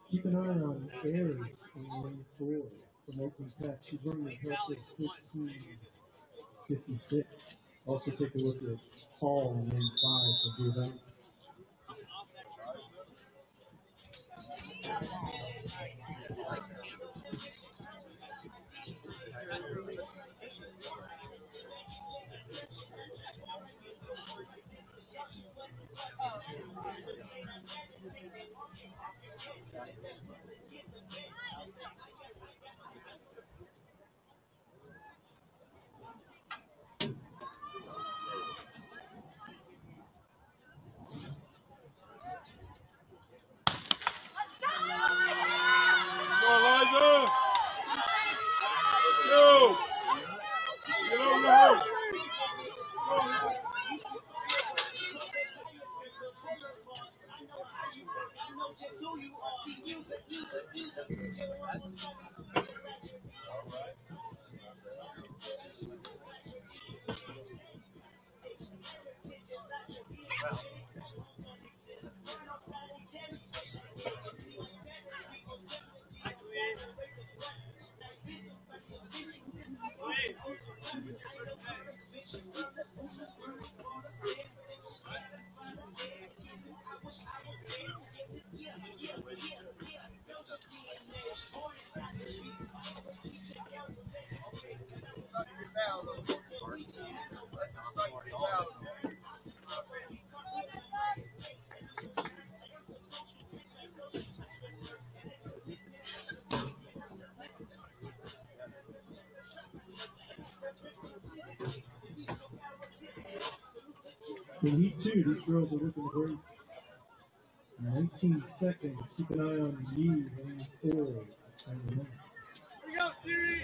Keep an eye on Aries in lane 4 from Oakland Tech. She's running a healthy 15:56. Also take a look at Paul in lane 5 for the event. In Heat 2, these girls are looking great. 19 seconds. Keep an eye on Yee, lane 4. We go, Siri!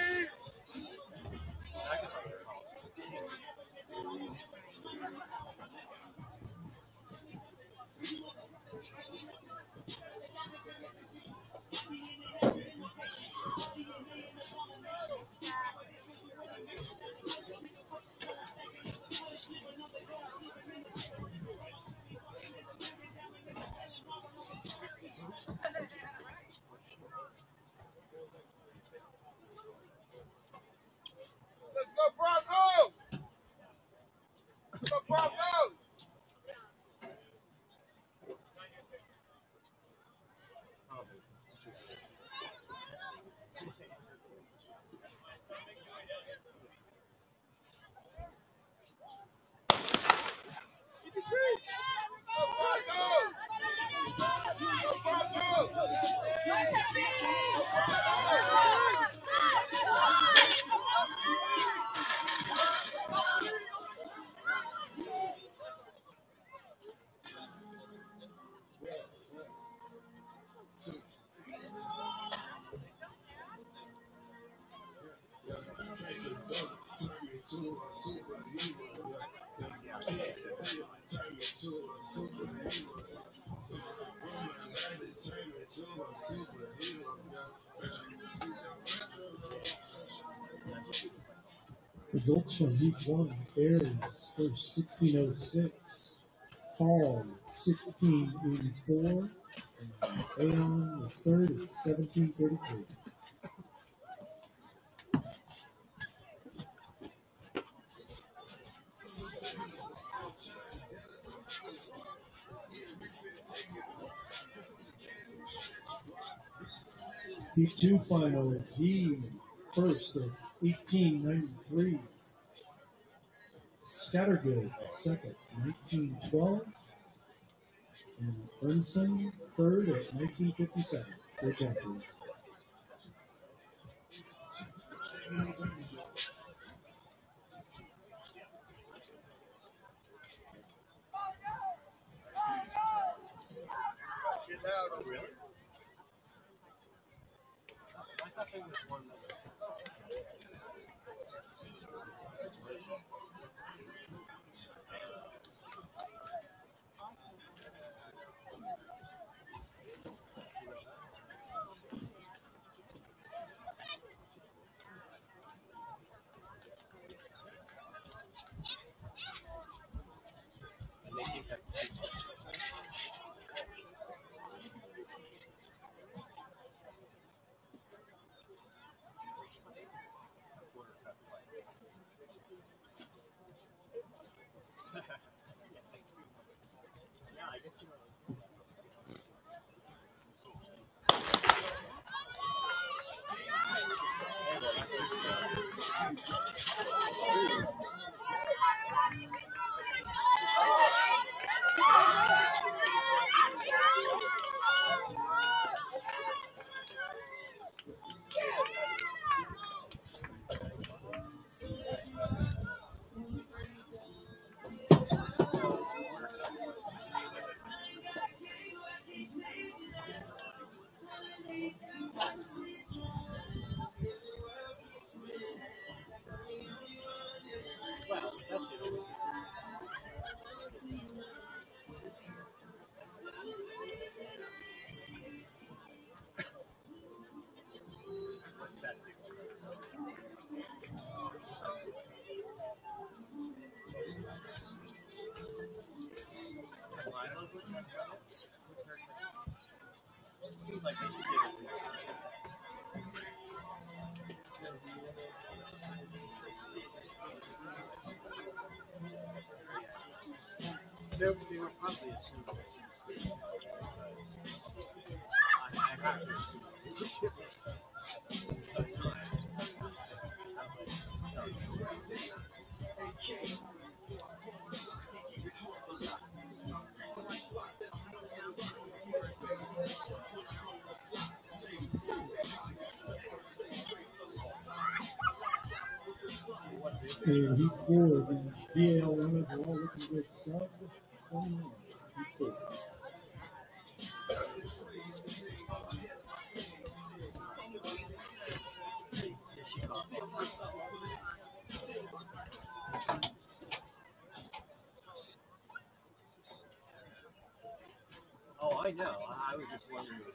Results from Heat 1. Aries first 16:06. Paul 16:84. And Aon was third at 17:33. Heat 2 final. He first at 18:93. Scattergood second, 19:12. And Ernson third at 19:57. Great job, please. like they should give it to they were probably assuming. I have to assume. And he scored the DL runners are all looking good sub 21. He scored. Oh, I know. I was just wondering if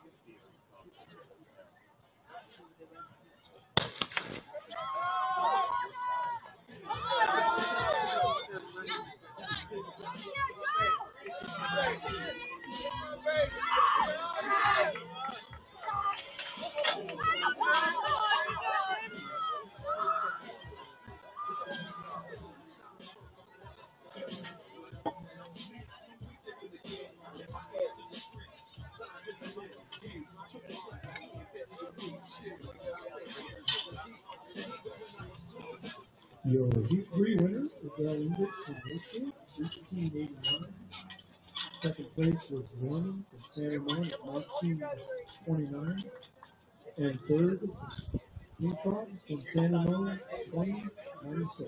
Your Heat 3 winner is Index from Worcester, 1889. Second place was Norman from San Ramon at 1929. And third, Eaton from San Ramon, 2096.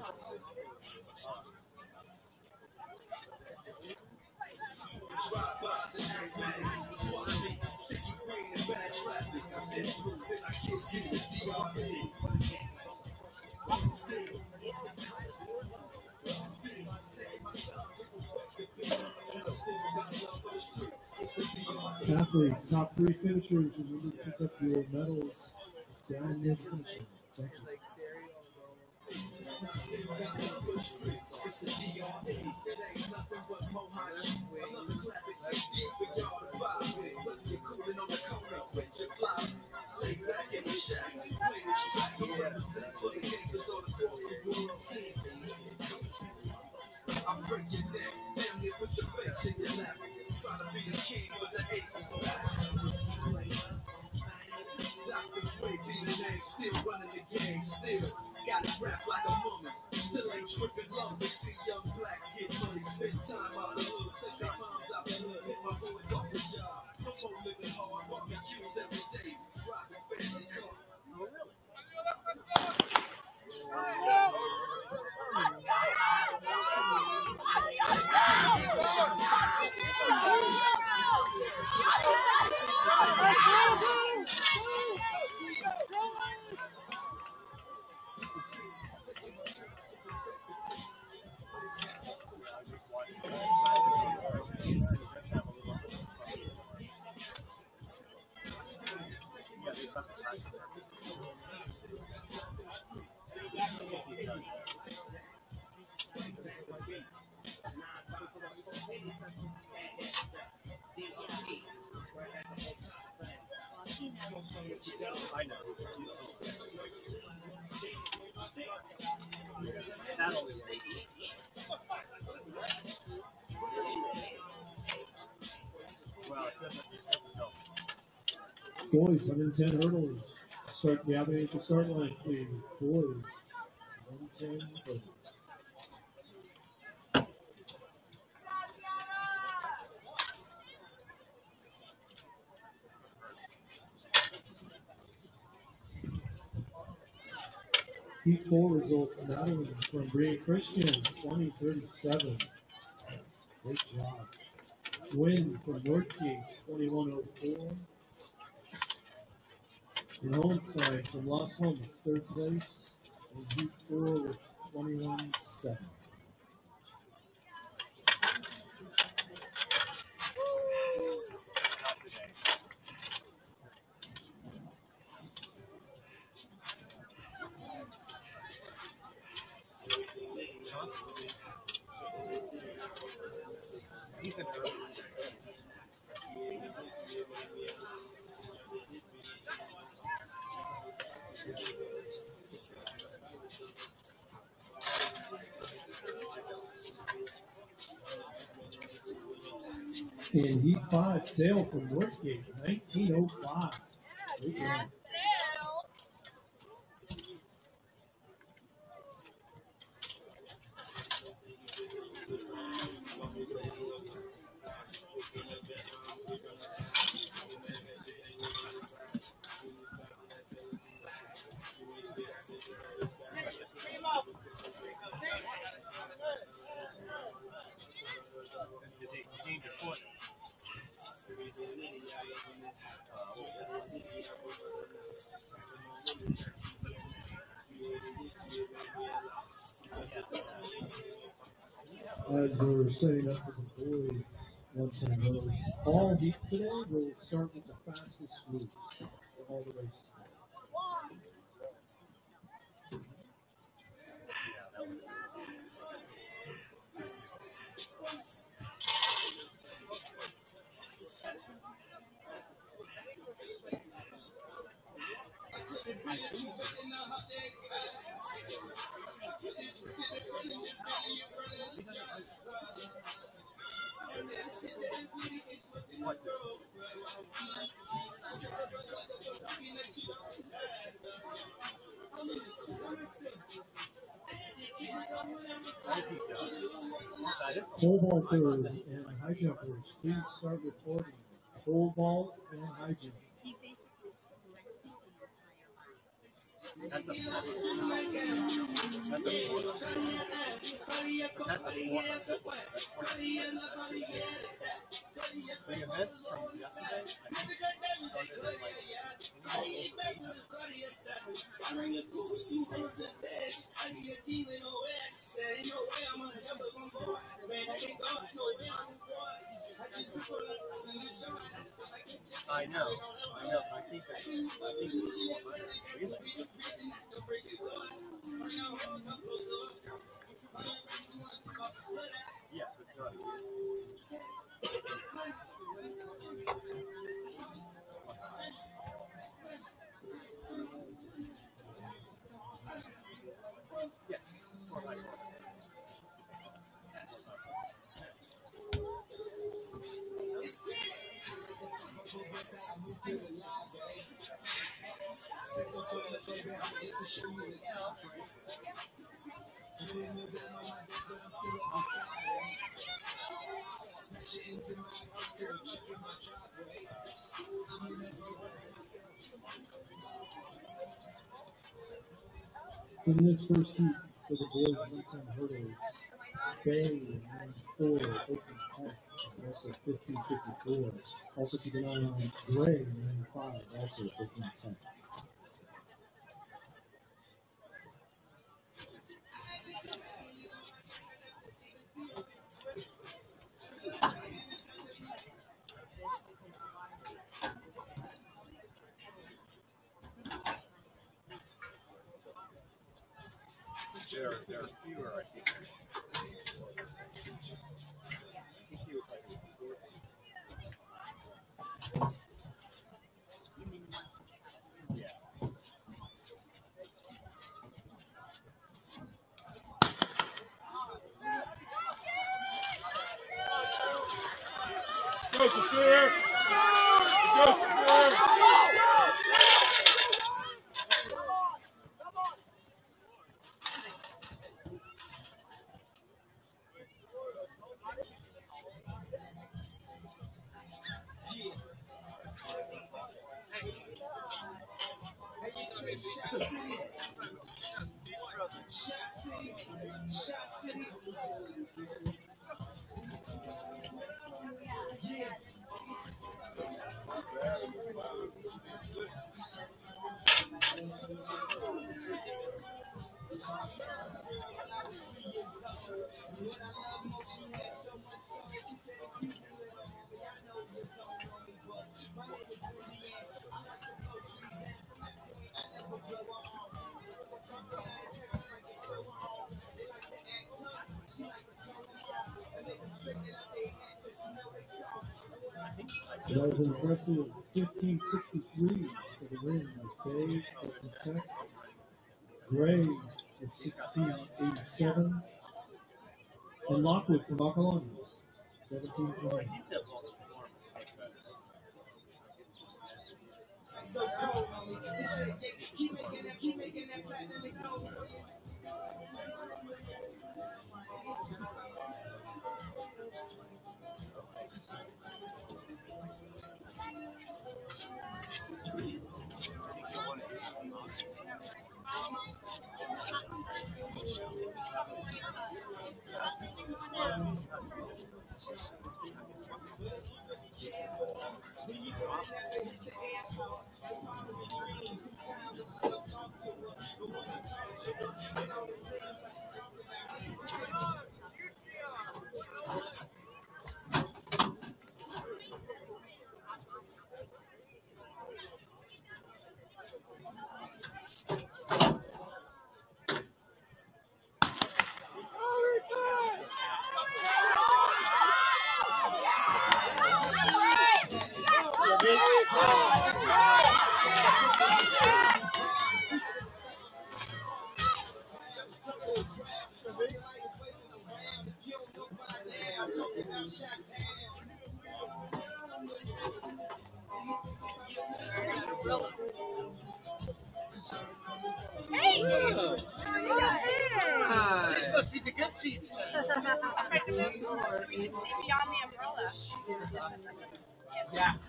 Athletes, top 3 finishers, remember to pick up your medals down near the finish line. Thank you. I'm breaking neck, damn near put your face in your lap. Trying to be a king, but the ace is back. Dr. Dre be the name, still running the game, still got it wrapped like a mummy. Still ain't tripping long to see young blacks get money. Spend time out the hood, take their moms out the hood, hit my boys off the job. No more living hard, walking queues every day, driving fancy cars. I know. That'll be well, it doesn't help. Boys, 110 hurdles. Start gathering at the start line, please. Boys, 110 hurdles. Heat 4 results, Madeline from Brea Christian, 2037. Great job. Win from Northgate, 2104. And Homeside from Los Homes, third place. And Heat 4 with 21-7. In Heat 5, Sale from Northgate, 1905. Great run. Did they change your foot? As we're setting up for the boys, once in a row, all heats today will start with the fastest groups of all the races. Pole vaulters and high jumpers, please start reporting. Pole vault and high jump. That's a four. So you missed from yesterday? I know. I think yeah, it's not. Yes. In this first heat for the boys 110 hurdles, Bay in 4, open 10, also 1554. Also keep an eye on Gray in 95, also 1510. There are fewer, I think. Go, Saphir! Go, Saphir! That was an impressive 1563 for the win with Bay at Tech. Gray at 1687. And Lockwood from Acalanes, 1720. This must be the good seats. You can see beyond the umbrella. Yeah.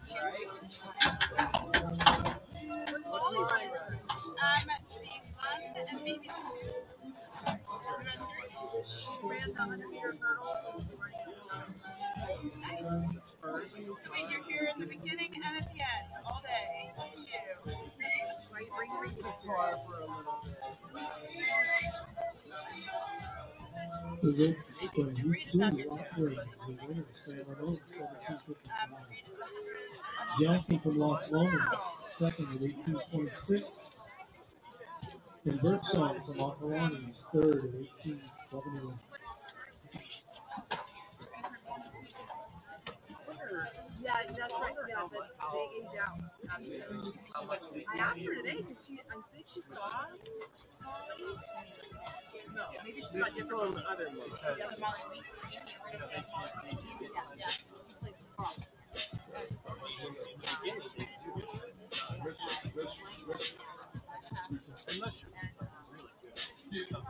And maybe ran the 100-meter hurdle. Nice. So wait, you're here in the beginning and at the end, all day. Thank you. The Reds from U2 offering the winner, San Ramon, 17:59. Johnson from Los Lomas, second at 18:26. And Birdsong from Acalanes, third at 18:71. Yeah, that's right. Yeah, they age out. I asked her today because I think she saw Molly. No, maybe she saw different other Molly. The other Molly. Yeah. Unless you're really good.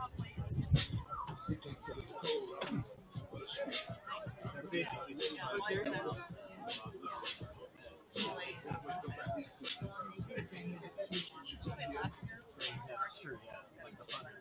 Sure, yeah. Like the fun.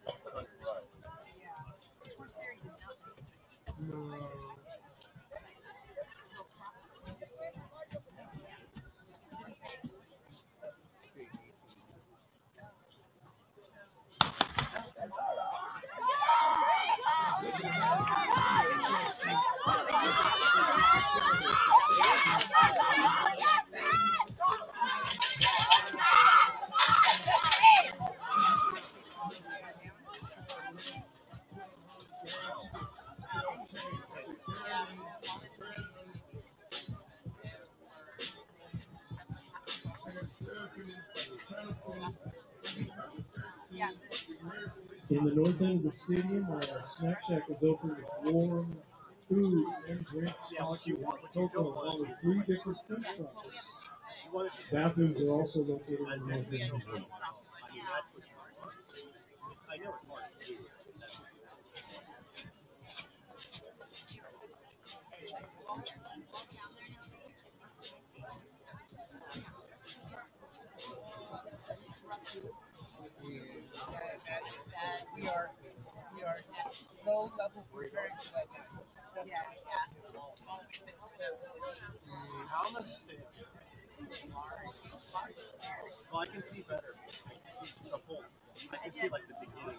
In the north end of the stadium, Snack Shack is open with warm food and drinks sponsored by Cocoa, along with 3 different food shops. Bathrooms are also located in the north end of the stadium. I know it's hard to do. We are at low level preparing for that. How much is well, I can see better. The whole. I can see like the beginning.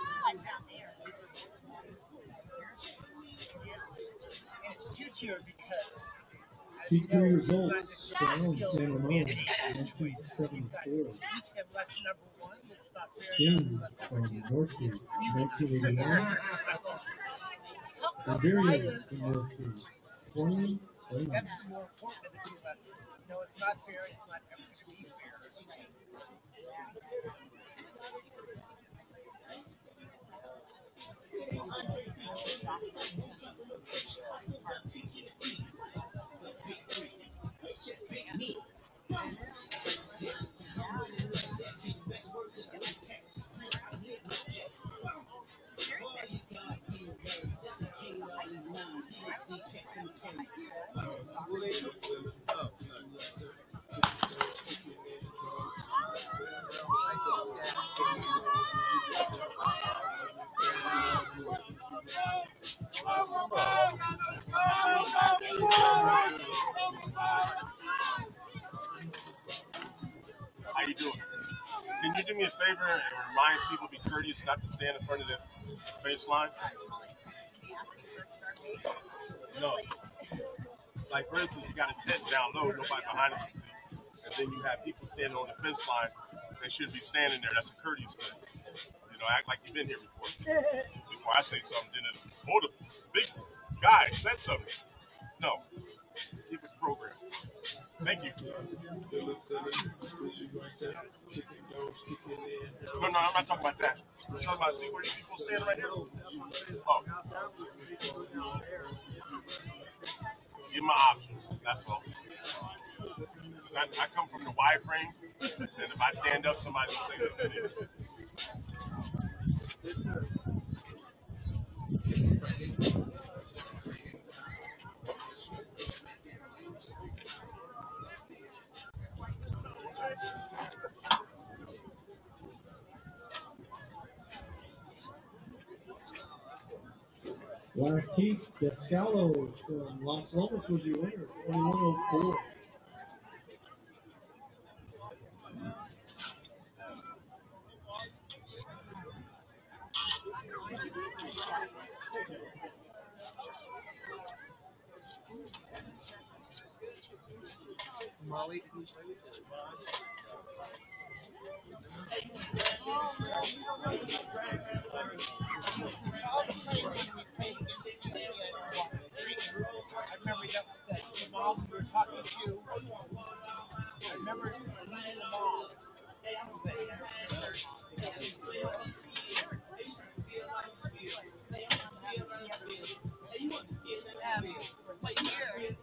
And it's cute because Keep 3 results down San Ramon, 1974. James from Northgate, 1989. Iberia from Northgate, 20. that's more important than the people that, it's not fair, it's not ever going to be fair. How you doing? Can you do me a favor and remind people to be courteous not to stand in front of the finish line? No. Like for instance, you got a tent down low, nobody behind us can see. And then you have people standing on the fence line. They should be standing there. That's a courteous thing. Act like you've been here before. Before I say something, then the big guy said something. No. Keep it programmed. Thank you. No, I'm not talking about that. I'm talking about, see where these people stand right here? Oh, give my options. That's all. I come from the wide frame, and if I stand up, somebody will say something. Last heat, Descalo from Las Lomas was your winner, 2104. Molly, did you play with her? I remember that the mom we were talking to. I remember leaving the mall. What year?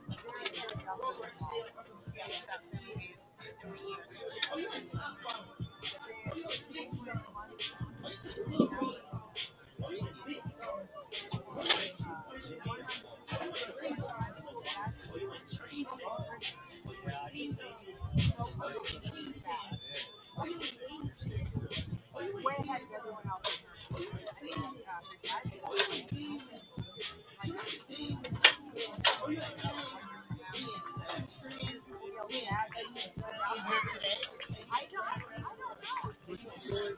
Way ahead of everyone else. I don't know.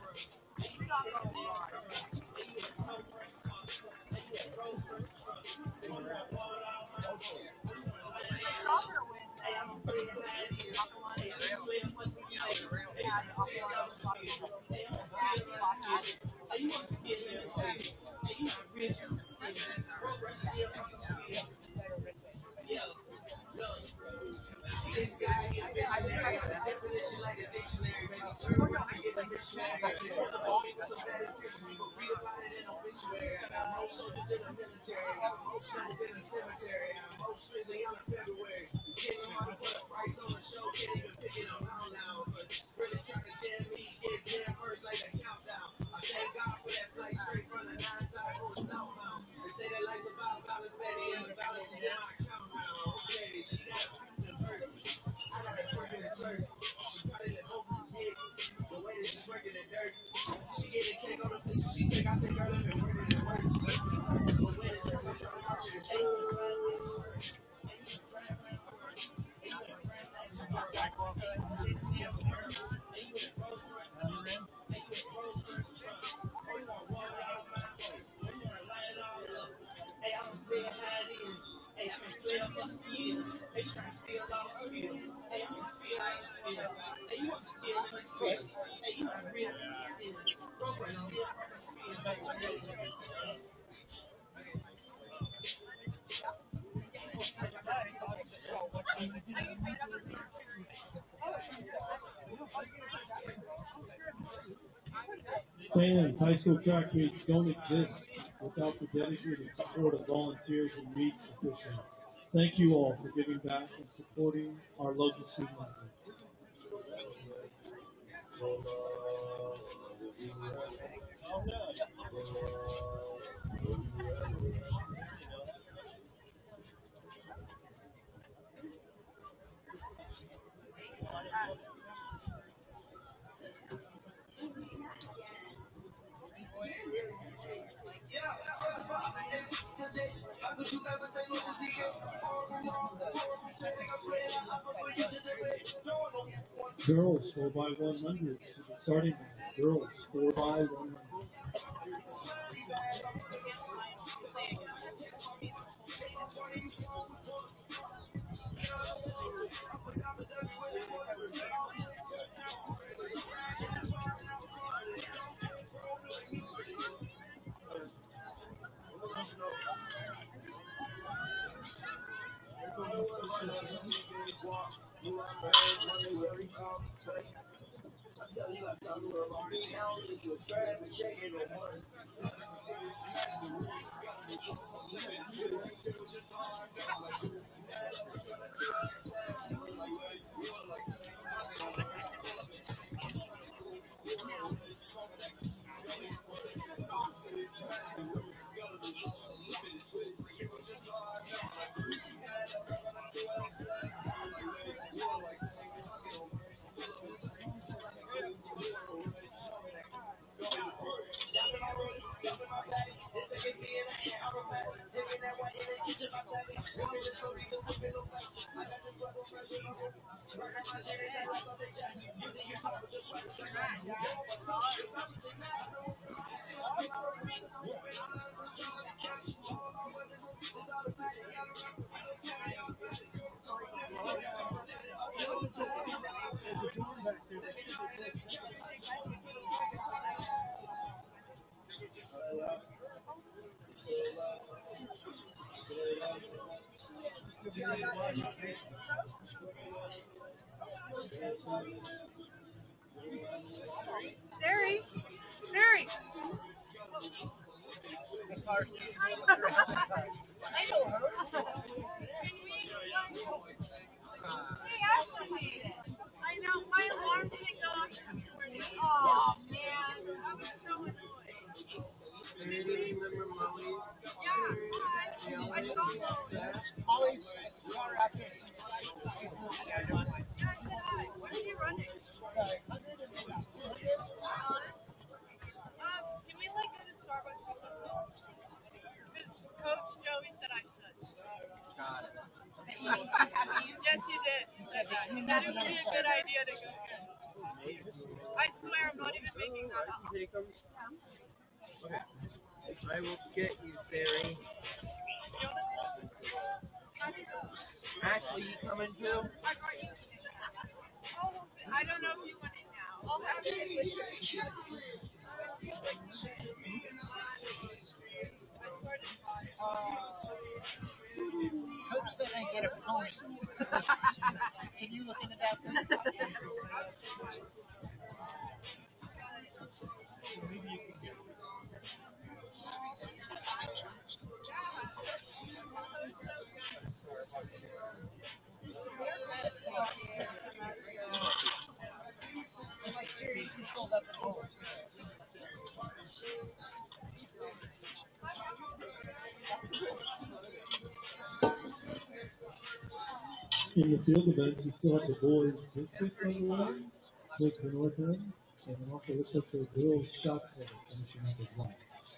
Fans, high school track meets don't exist without the dedicated support of volunteers and meet officials. Thank you all for giving back and supporting our local student athletes. Girls 4x100 to the starting line. Girls 4x100. Sari, Sari. I know her. Hey, Ashley. I know my alarm didn't go off this morning. Oh man, I was so annoyed. Yeah, I saw those. Molly's water after. Yeah, I said hi. What are you running? Can we like go to Starbucks or something? Because Coach Joey said I should. Got it. Yes, you did. You said that. You said it would be a good idea to go get. I swear I'm not even making that up. Jacob. Okay. I will get you, Sari. Ashley, you coming too? I brought you. I don't know if you want it now. I'll have it with you. Coach said I get a pony. Can you look into that? Maybe you can get it. In the field events, you still have the boys discus on the line towards the north end, and it also looks like the girls shot put finishing up as well.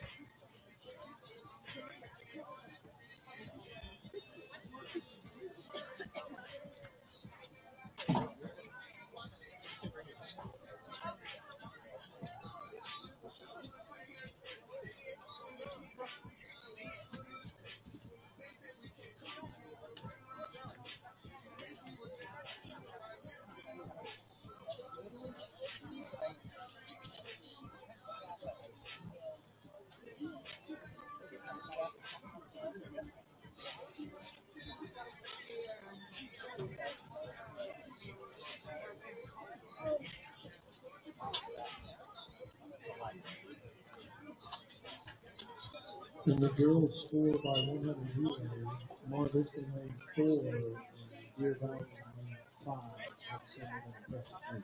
And the girls score by 100 relay. Mar Vista made 4, and Deer Valley made 5. That's an impressive feat.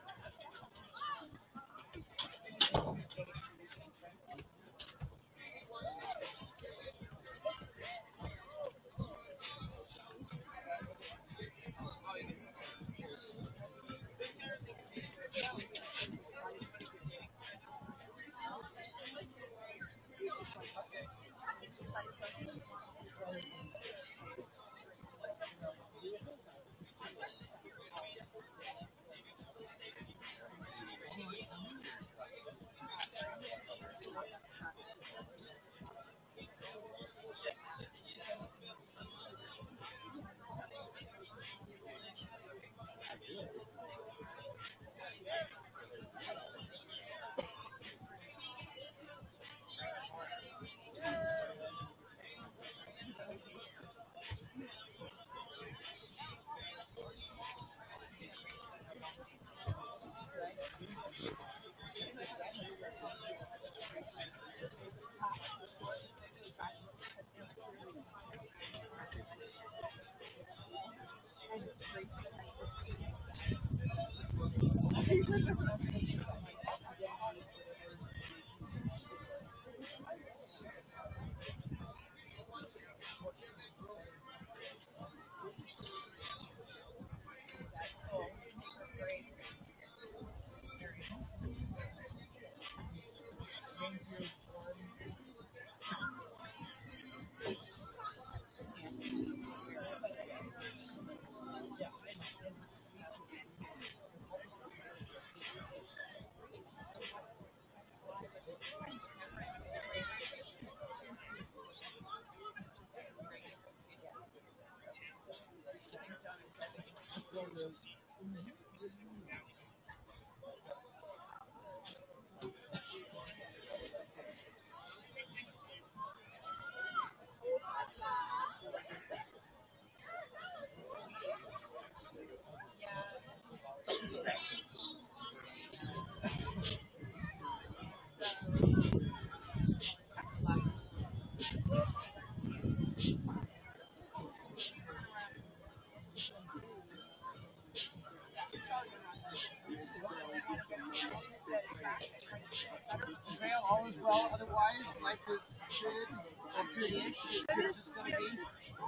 Well, all is well. Otherwise, life is good or good-ish. As good as it's going to be.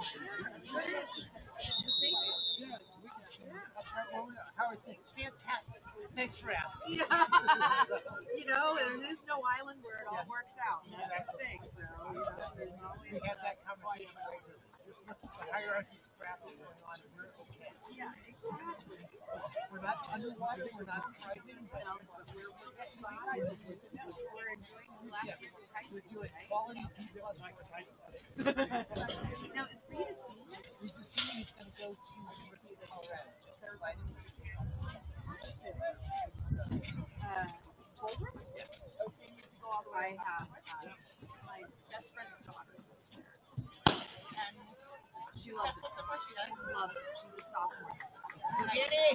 Yeah, how are things? Fantastic. Thanks for asking. You know, there is no island where it all works out. That's the thing. So, there's always We have that conversation later. Just look at the hierarchy of crap that's going on, and we're okay. yeah, exactly. We're not underwater, we're not thriving, but We're enjoying the last year of high we're school, doing right? quality people. Now, is Rita senior? He's the senior, he's going to go to University of Colorado. They're right in the Boulder? Yes. I have my best friend's daughter. And She loves it. She loves it. She's a sophomore. Jenny!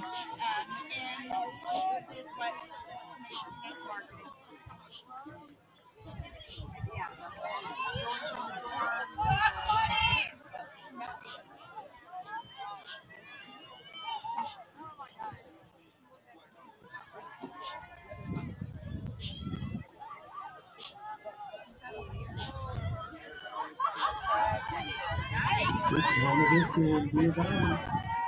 Marketing. Yeah. Which one of this in Deer Valley?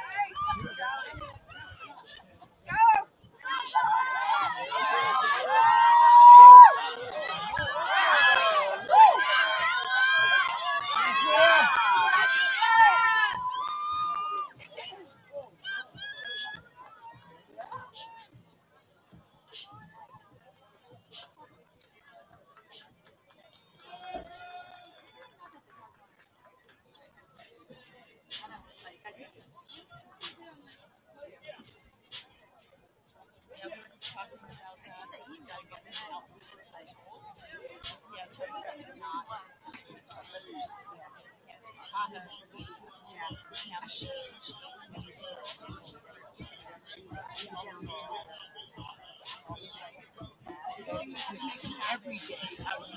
Every day, I would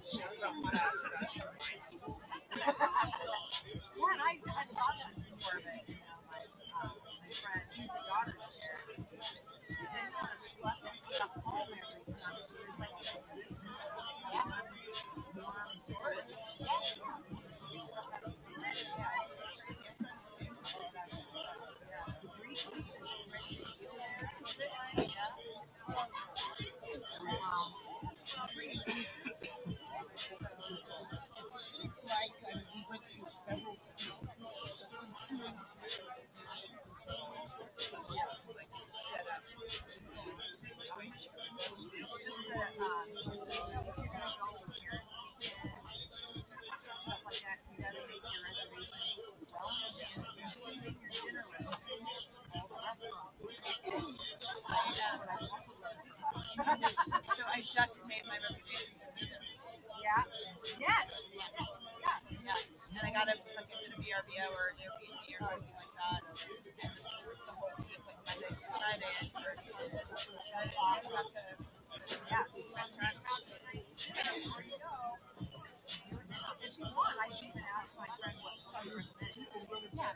Well, and I saw that before, but my friend's daughter was there. They sort of left us stuff home every time. So it was like, it's like, we went to several So I just made my reservation. Yeah. Yes. Yeah, and I got a VRBO or an Airbnb or something like that. And just like Monday to Friday, and for the restaurant. If you want, I can even ask my friend what you recommend. Yeah.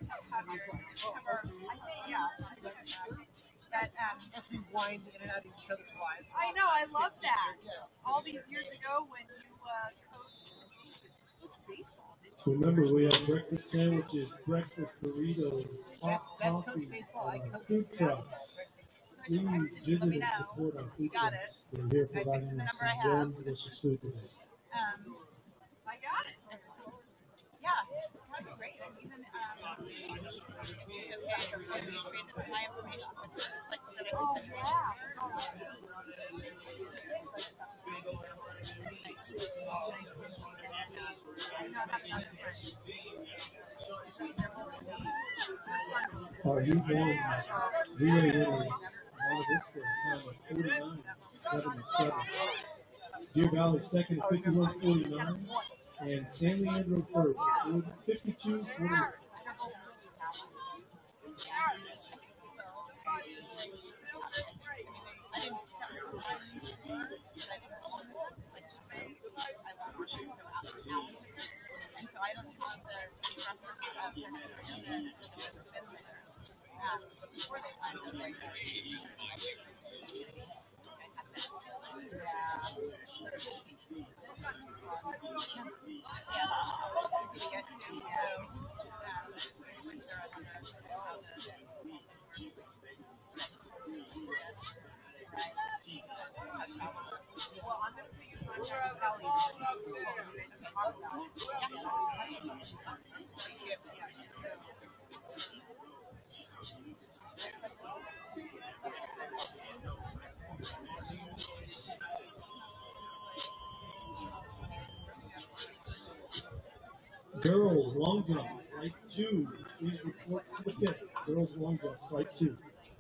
That, As we wind in and out of each other's lives. I know, I love that. All these years ago when you coached baseball, didn't you? Remember, we have breakfast sandwiches, breakfast burritos, hot That coffee, coach baseball, I coached food trucks. Please visit Let me and know. support our food Got trucks. it. They're here I texted providing the us number I some have. warm, delicious food today. I got it. Yeah, that's great. And even my information with the, like, that I oh can send you. Our youth won relay winner, Mona Vista, time of 49.77. Deer Valley second at 51.49. And San Leandro first at 52.48. Well, I'm going to take your contact Girls long jump, flight 2. Please report to the pit. Girls long jump, flight 2.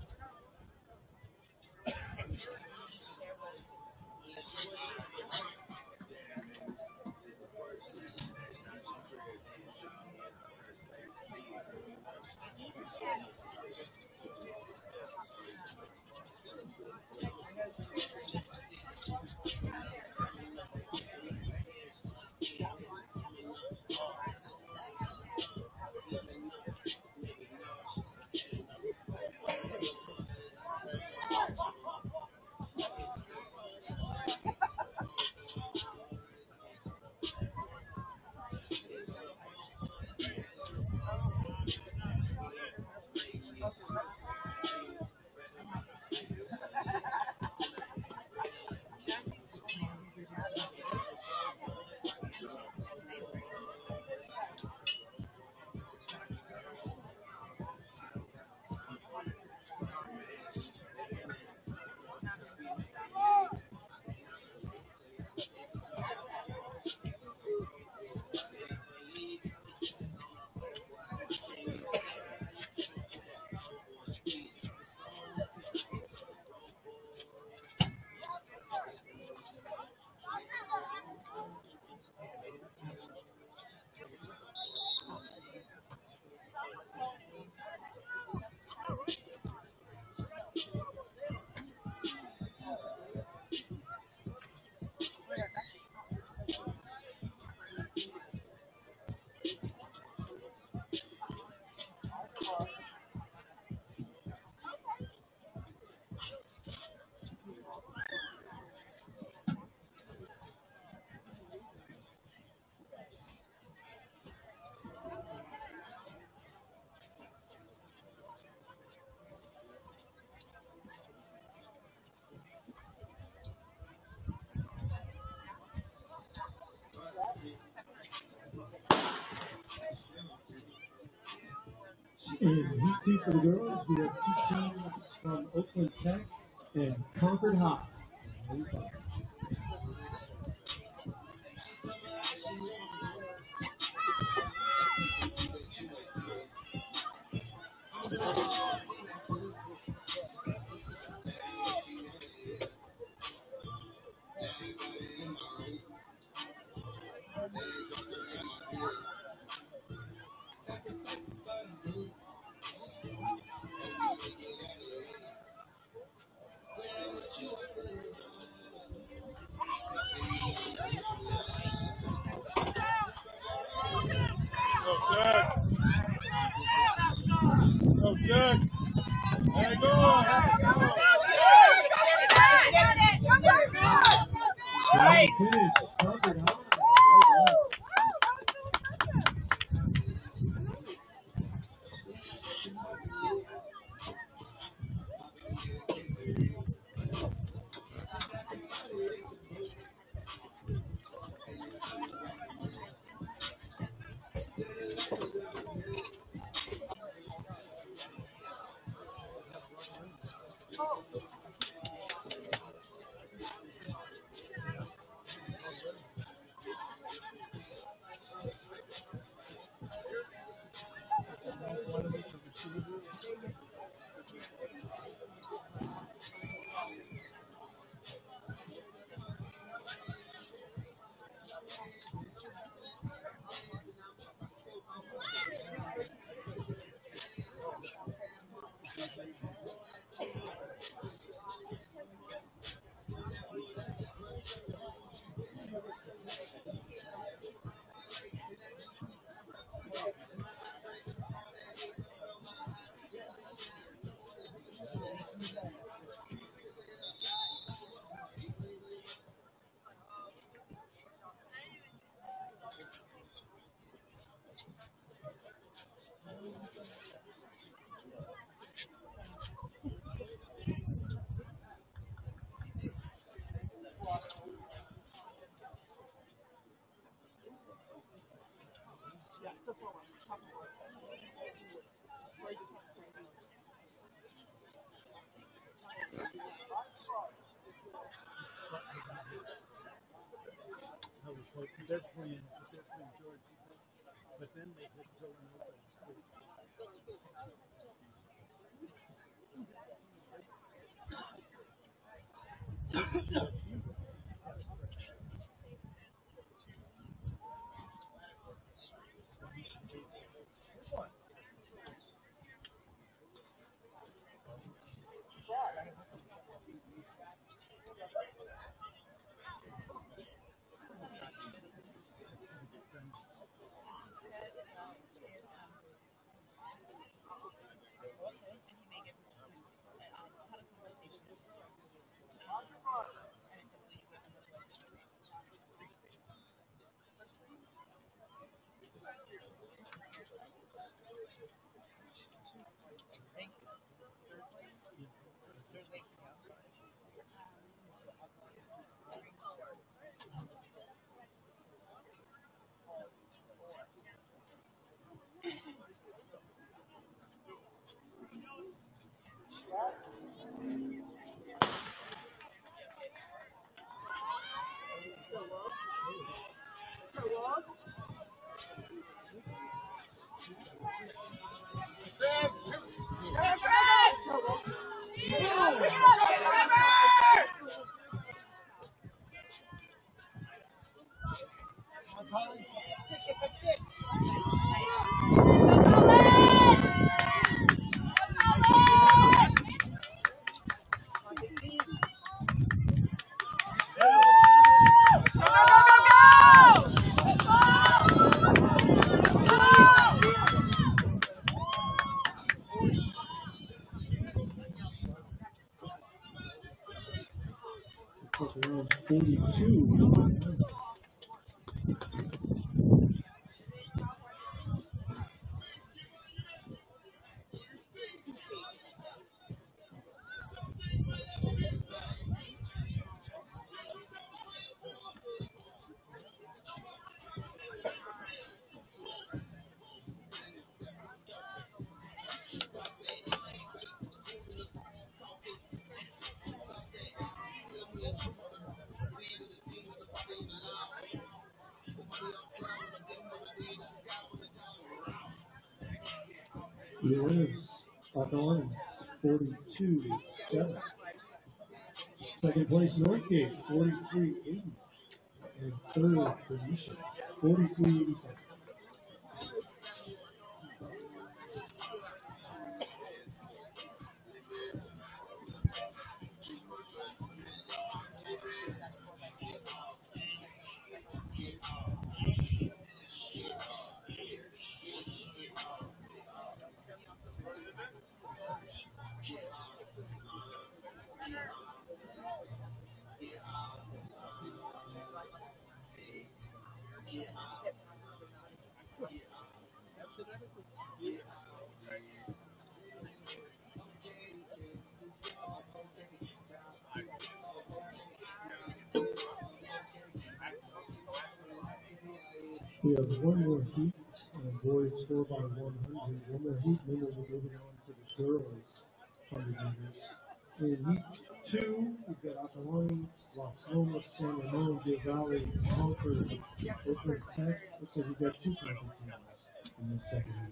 In Heat 2 for the girls, we have 2 teams from Oakland Tech and Concord High. Go, Jack. There you go. Right. Finish, Concord High. Well done. they're playing George. But then they hit Villanova. Around 42. The winners, Acalanes, 42-7. Second place, Northgate, 43-80. And third position, 43-85. We have one more heat, and boys score by 100. One more heat, then we'll be moving on to the girls 100 meters. In heat 2, we've got Acalanes, Las Lomas, San Ramon, Deer Valley, Concord, Oakland Tech. Looks like we've got 2 country teams in this second heat.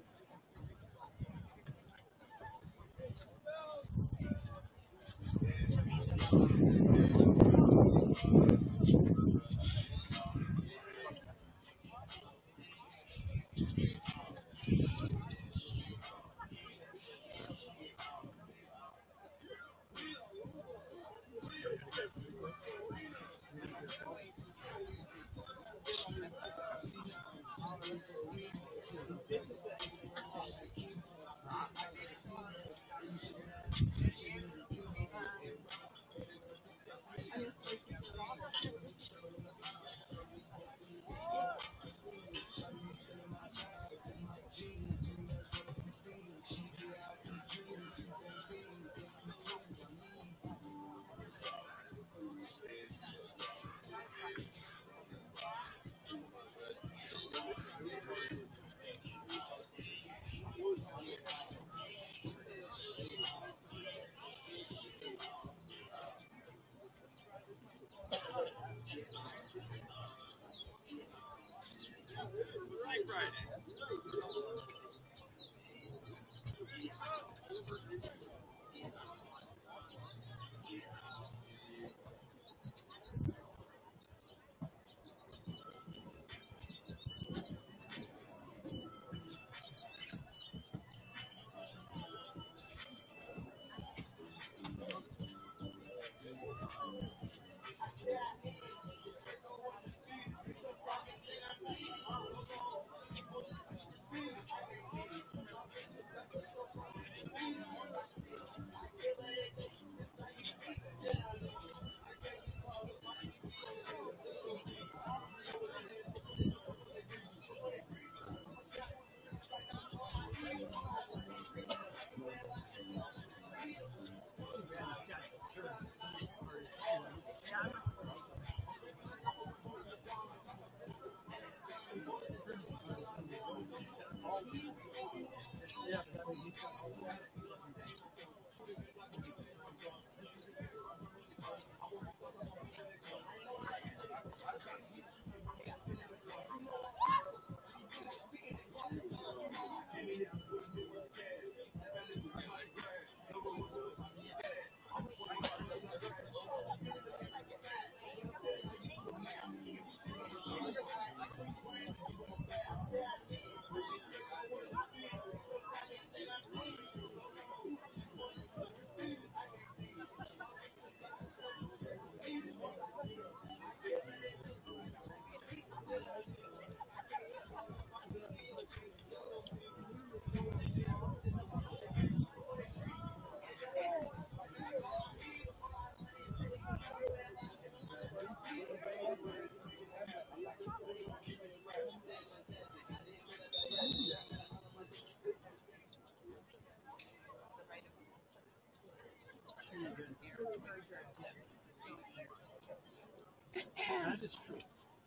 That is true.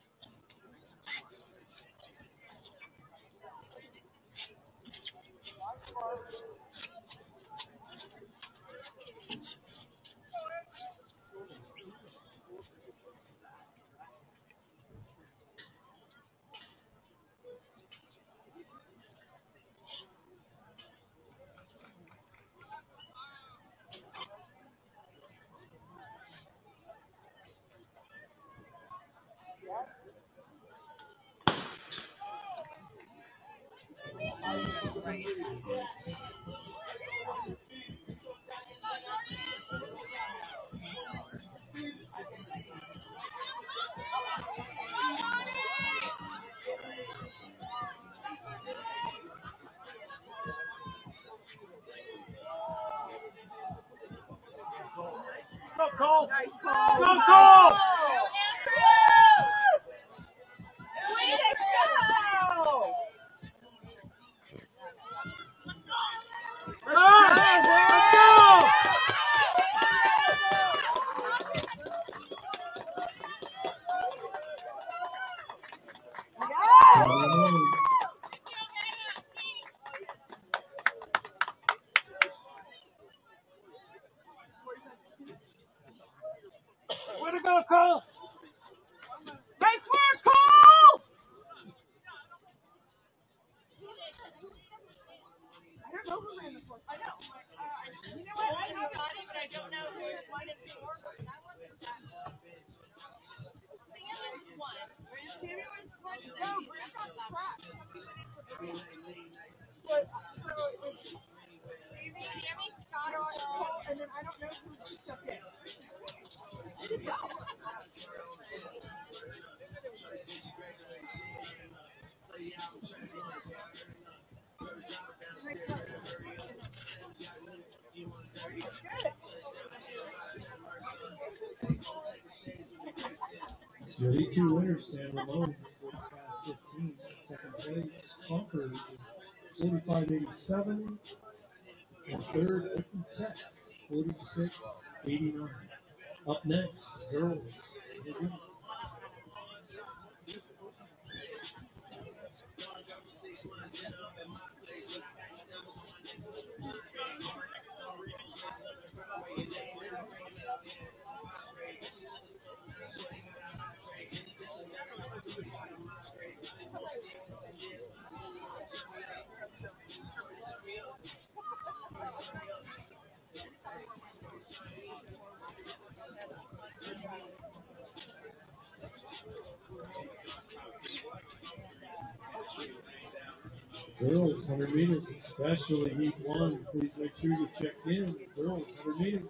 Go, Cole! Nice Go, call. Cole! Way to go! Let's go! Way to go, Cole! Nice work, Cole! I don't know who ran the fourth. I know. You know what? I know about it, but I don't know who won it before. That wasn't that. Sam won. Sammy was one. No, Bruce got scratched. But so it was Sammy, Scott, Cole, and then I don't know who stepped in. Where did it go? The Elite Two winners, San Ramon, 45-15. Second place, Concord, 45-87. And third, Eaton Tech, 46-89. Up next, girls. Girls, 100 meters, especially heat one. Please make sure you check in. Girls, 100 meters.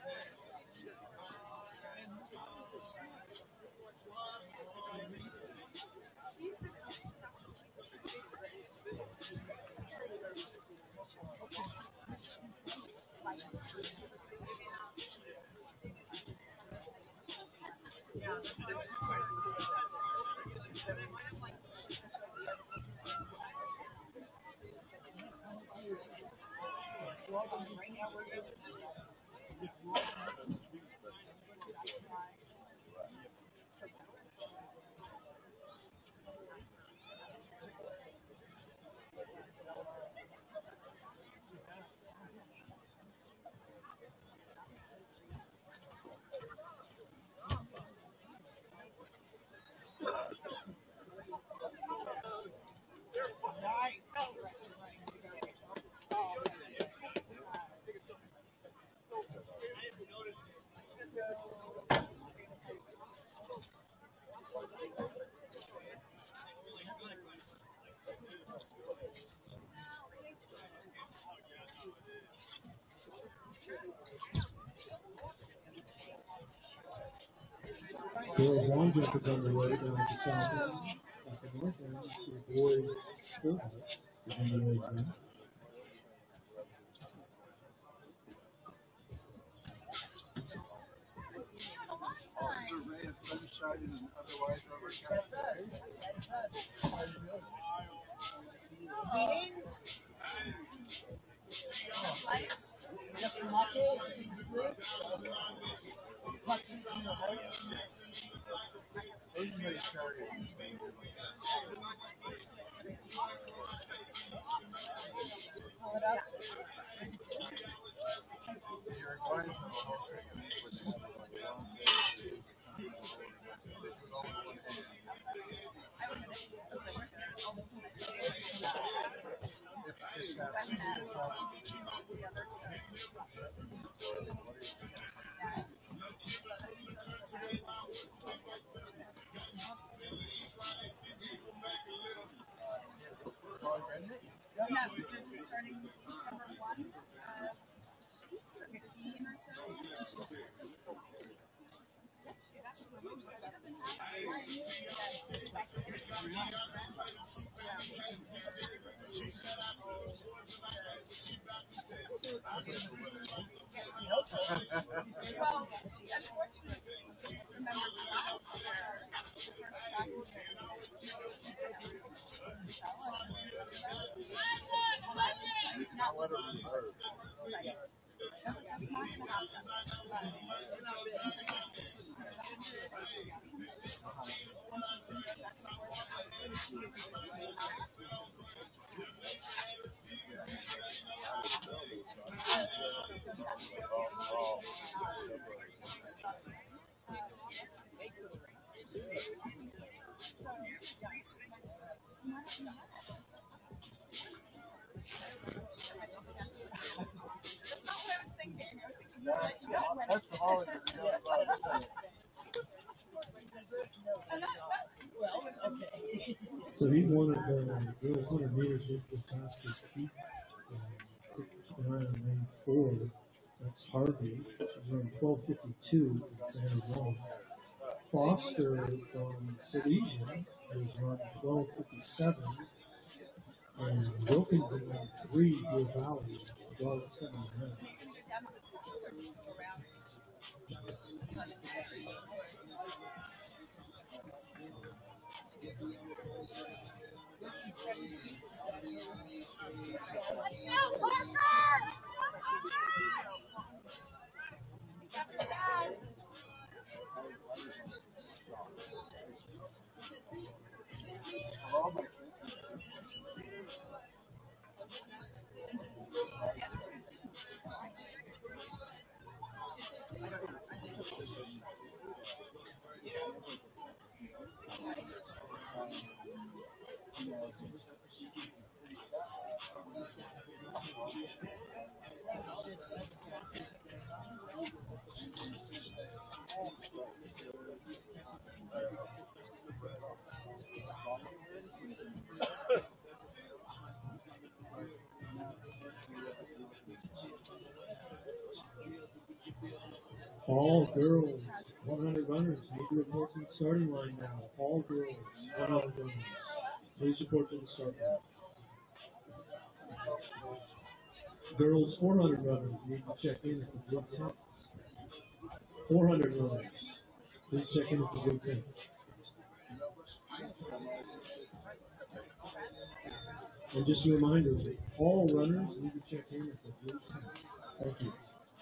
Girls long jump is underway down at the south end. At the north end, you see boys full house is underway again. It's a ray of sunshine in an otherwise overcast day. That's all it is. So he's one of the girls 100 meters is the fastest feet. Around 94. That's Harvey. She's running 12:52 in Santa Rosa. Foster from Silesia is running 12:57. And Wilkins in running 3 Deer Valley, 12:79. All girls, 100 runners need to report to the starting line now. All girls, 100 runners. Please report to the start line. Girls, 400 runners need to check in at the blue tent. 400 runners. Please check in at the blue tent. And just a reminder that all runners need to check in at the blue tent. Thank you.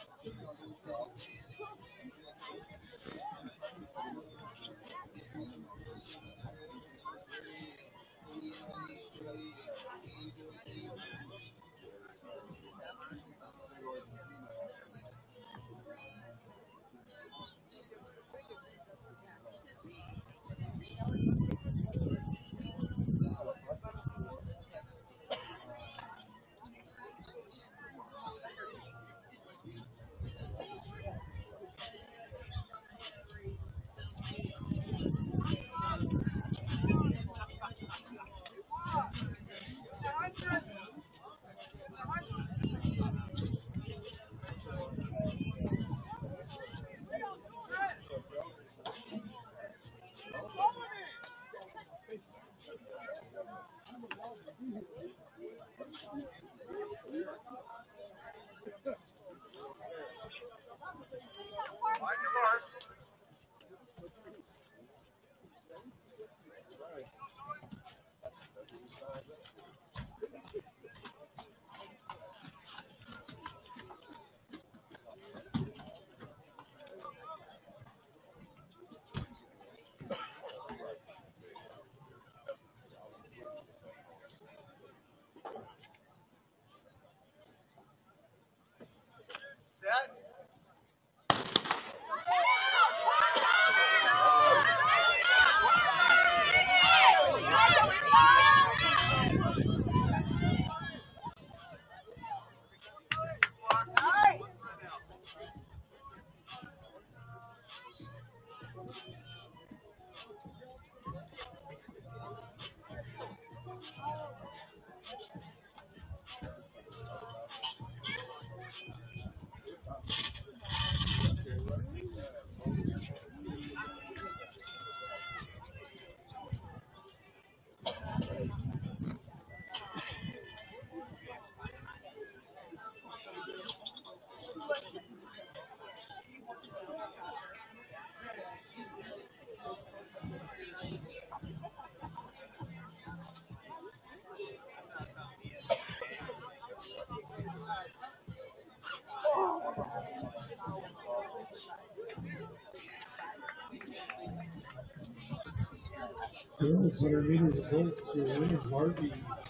Girls 100 meter results for winner Harvey,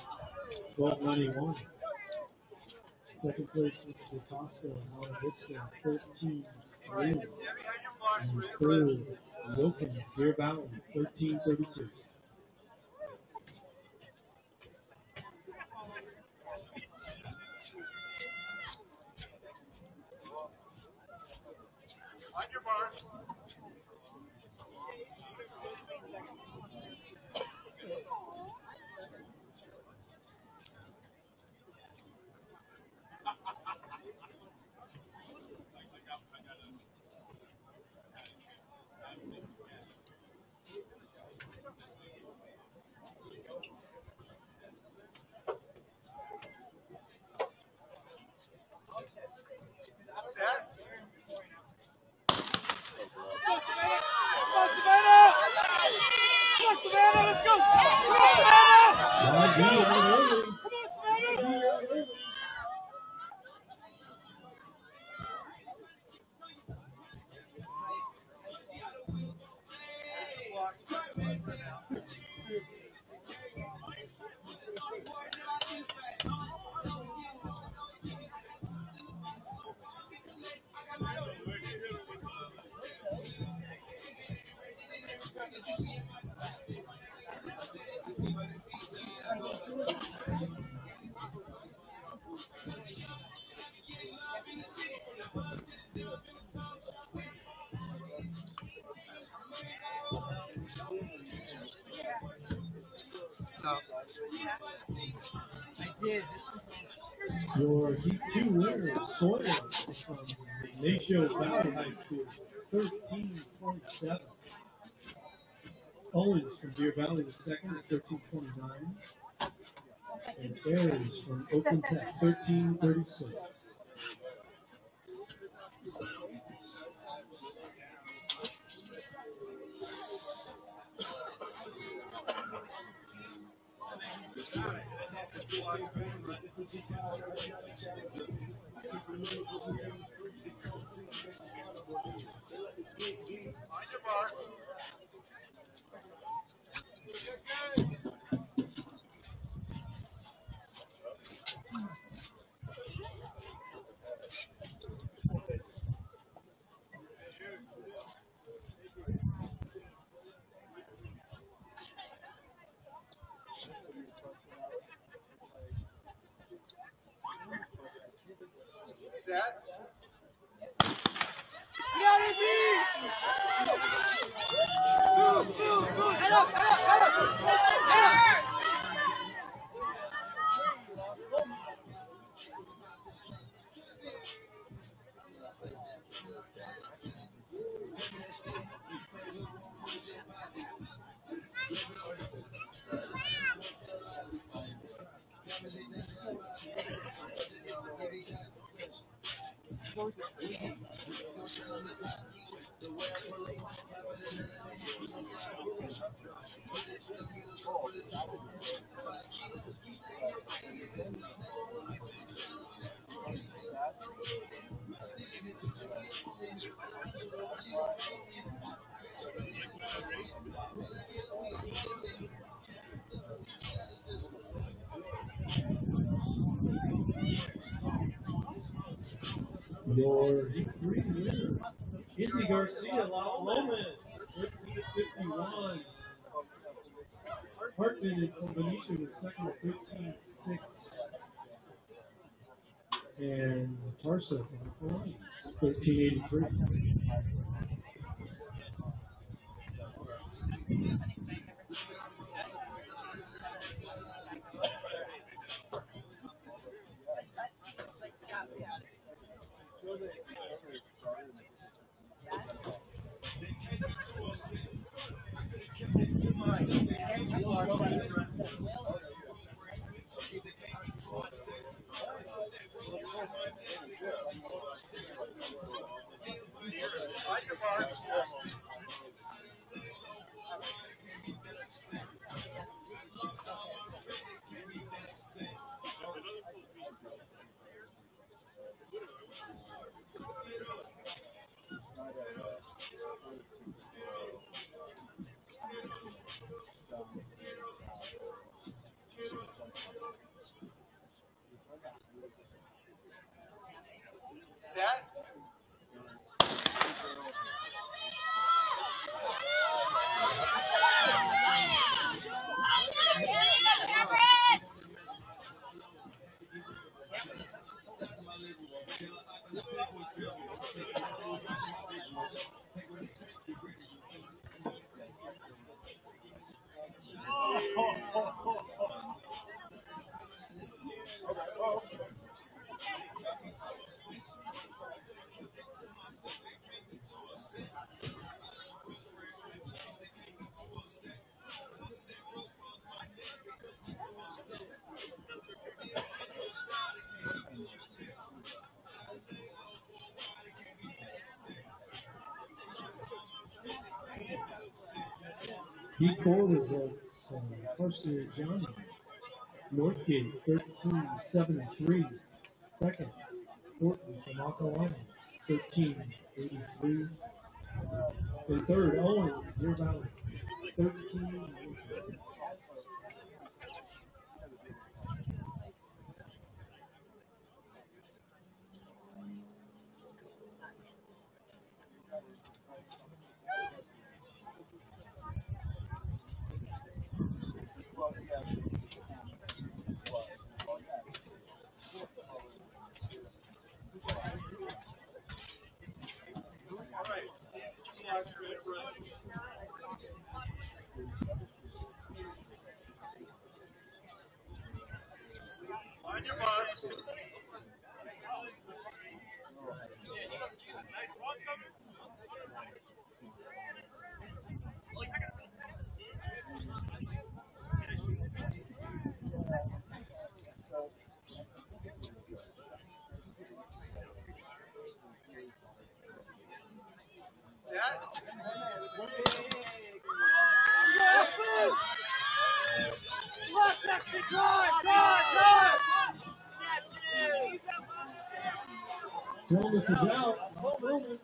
1291. Second place was Picasso, Mona Vista, 13-3. And third, Wilkins, Deer Valley, 13-32. On your mark. I did. Your Heat 2 winner is Coed from Ignacio Valley High School, 13.27. Owens from Deer Valley was second at 13.29. And Ayers from Oakland Tech, 13.36. Your Heat 3 winner, Izzy Garcia, Las Lomas, 13.51. Hartman from Benicia was second at 13.6. And Tarsa from Acalanes, 13.83. Heat 4 results, Varsity Johnny, Northgate, 13.73. Second, Horton from Acalanes, 13.83. And third, Owens, Deer Valley, 13. Find your marks. Thomas is out. Roman.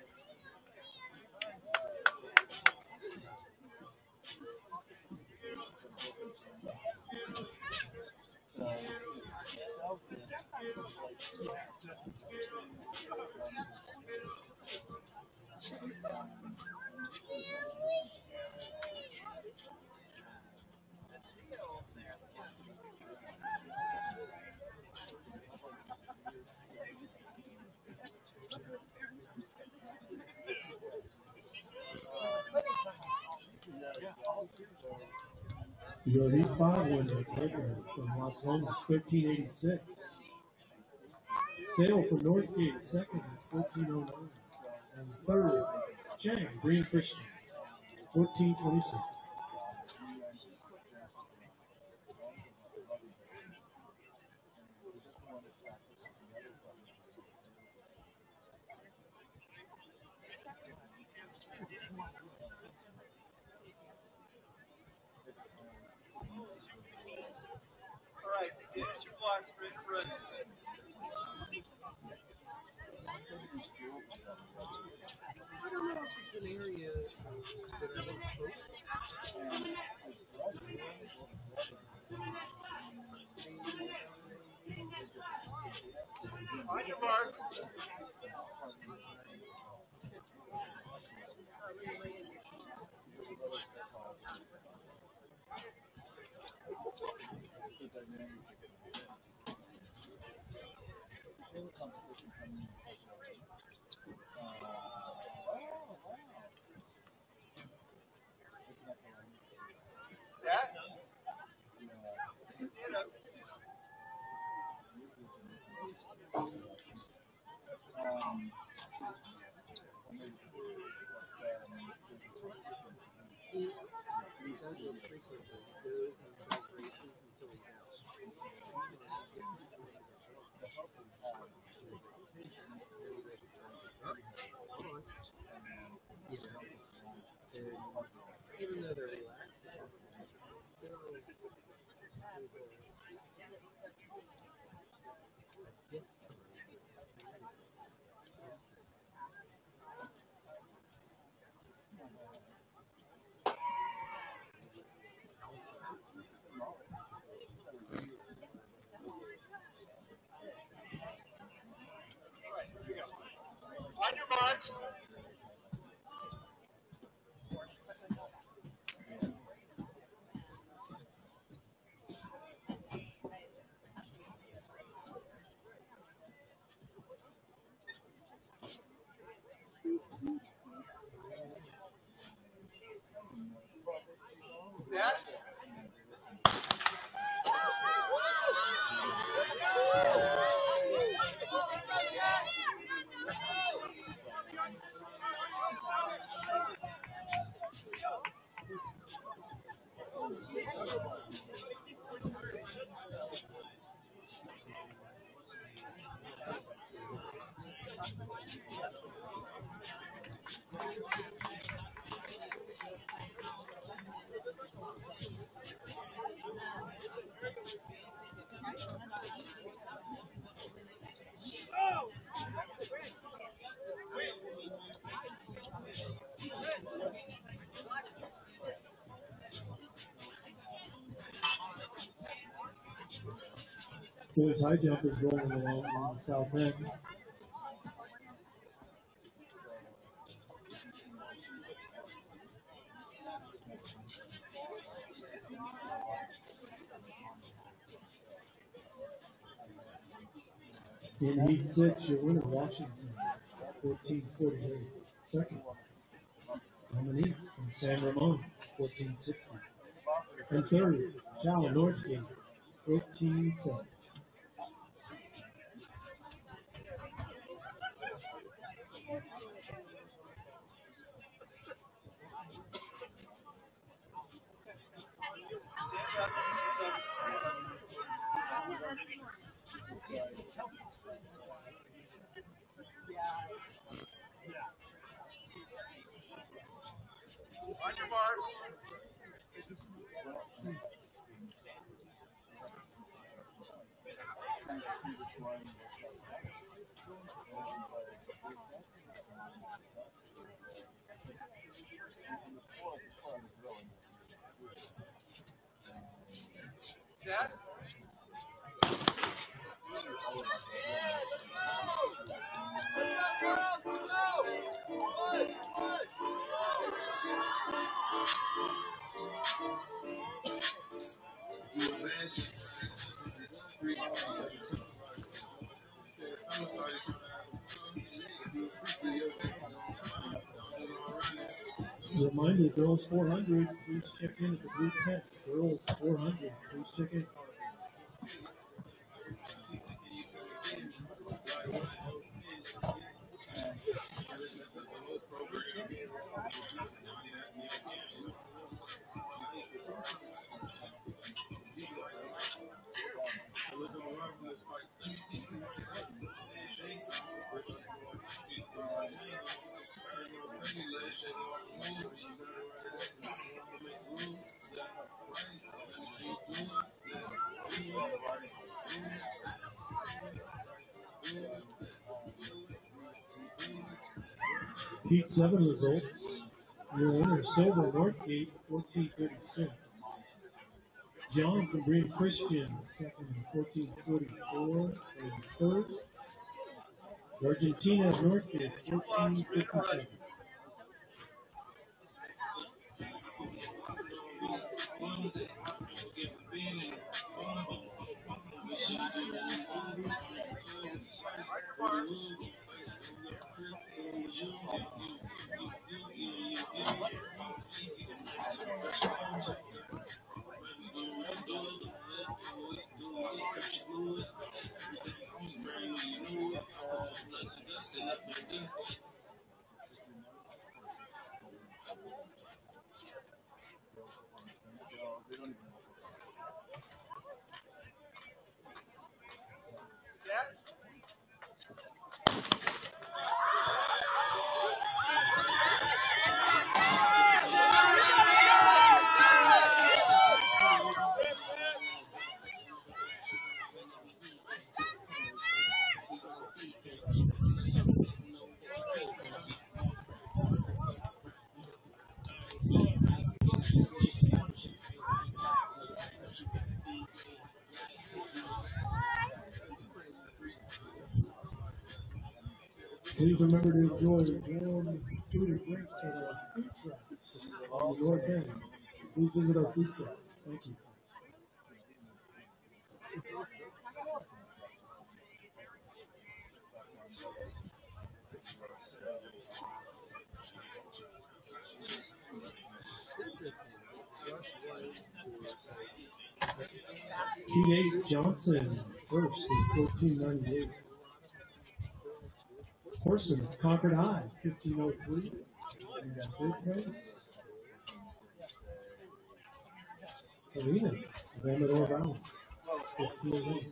Your Elite 5 winner from Las Lomas, 1386. Sale from Northgate, second at 1409. And third, Chang, Green Christian, 1426. All right, get your blocks ready for it. I don't know if it's an area that I don't On your mark. Set. Stand up. even though they're relaxed. On your marks. Set. Boys high jumpers rolling along on the south end. In Heat 6, your winner, Washington, 1448. Second, Dominique from San Ramon, 1460. And third, Chow Northgate, 1470. On your mark. Reminder, girls 400, please check in at the blue tent. Girls 400, please check in. Heat 7 results. Your winner, Silver Northgate, 1436. John from Green Christian, second, 1444. And third, Argentina of Northgate, 1457. Please remember to enjoy warm food and drinks at our food trucks on the north end. Please visit our food truck. Thank you. P8 Johnson, first is 1498. Corson, Concord High, 1503. And third place, Arena, Amador Valley, 1508.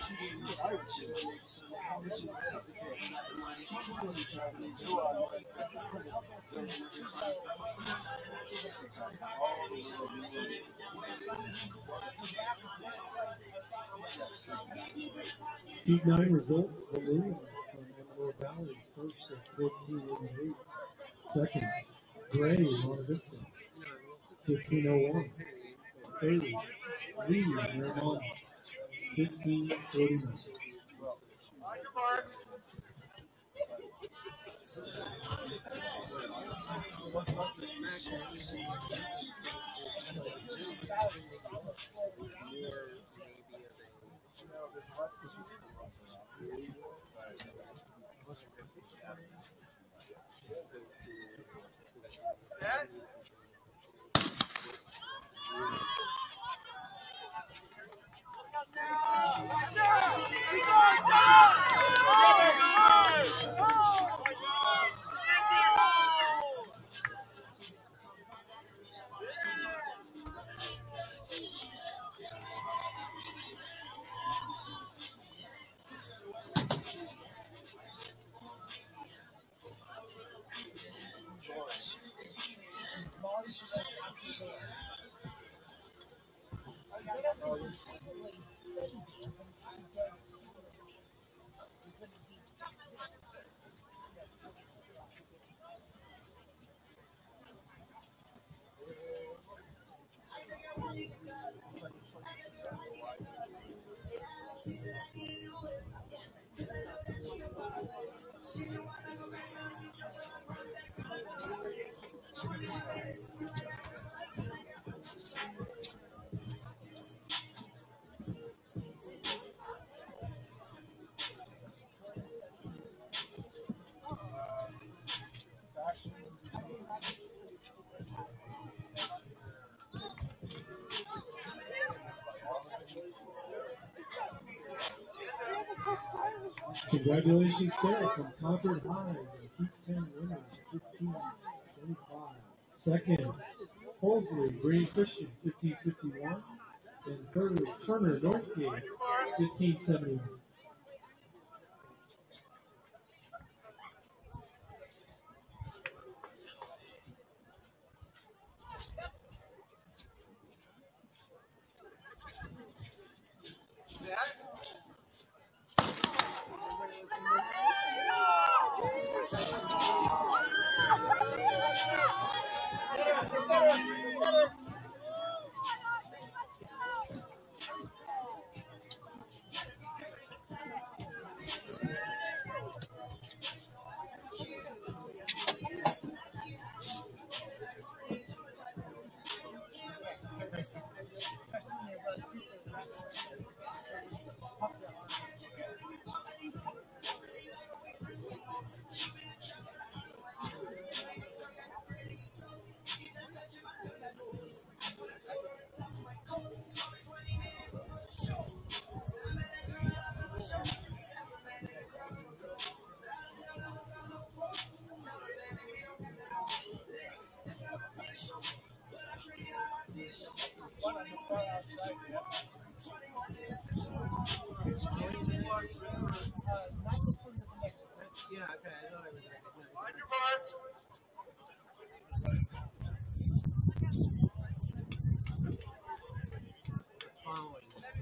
Heat 9 results, Balloon from Amador Valley, first at 1488. Second, Gray, Monte Vista, 1501. Third, Lee, Miramont, 1549. Congratulations, Sarah, from Concord High, the Heat 10 winner, 1525. Second, Holsley, Green Christian, 1551. And third, Turner, Northgate, 1571. Yeah, okay, I thought I was following.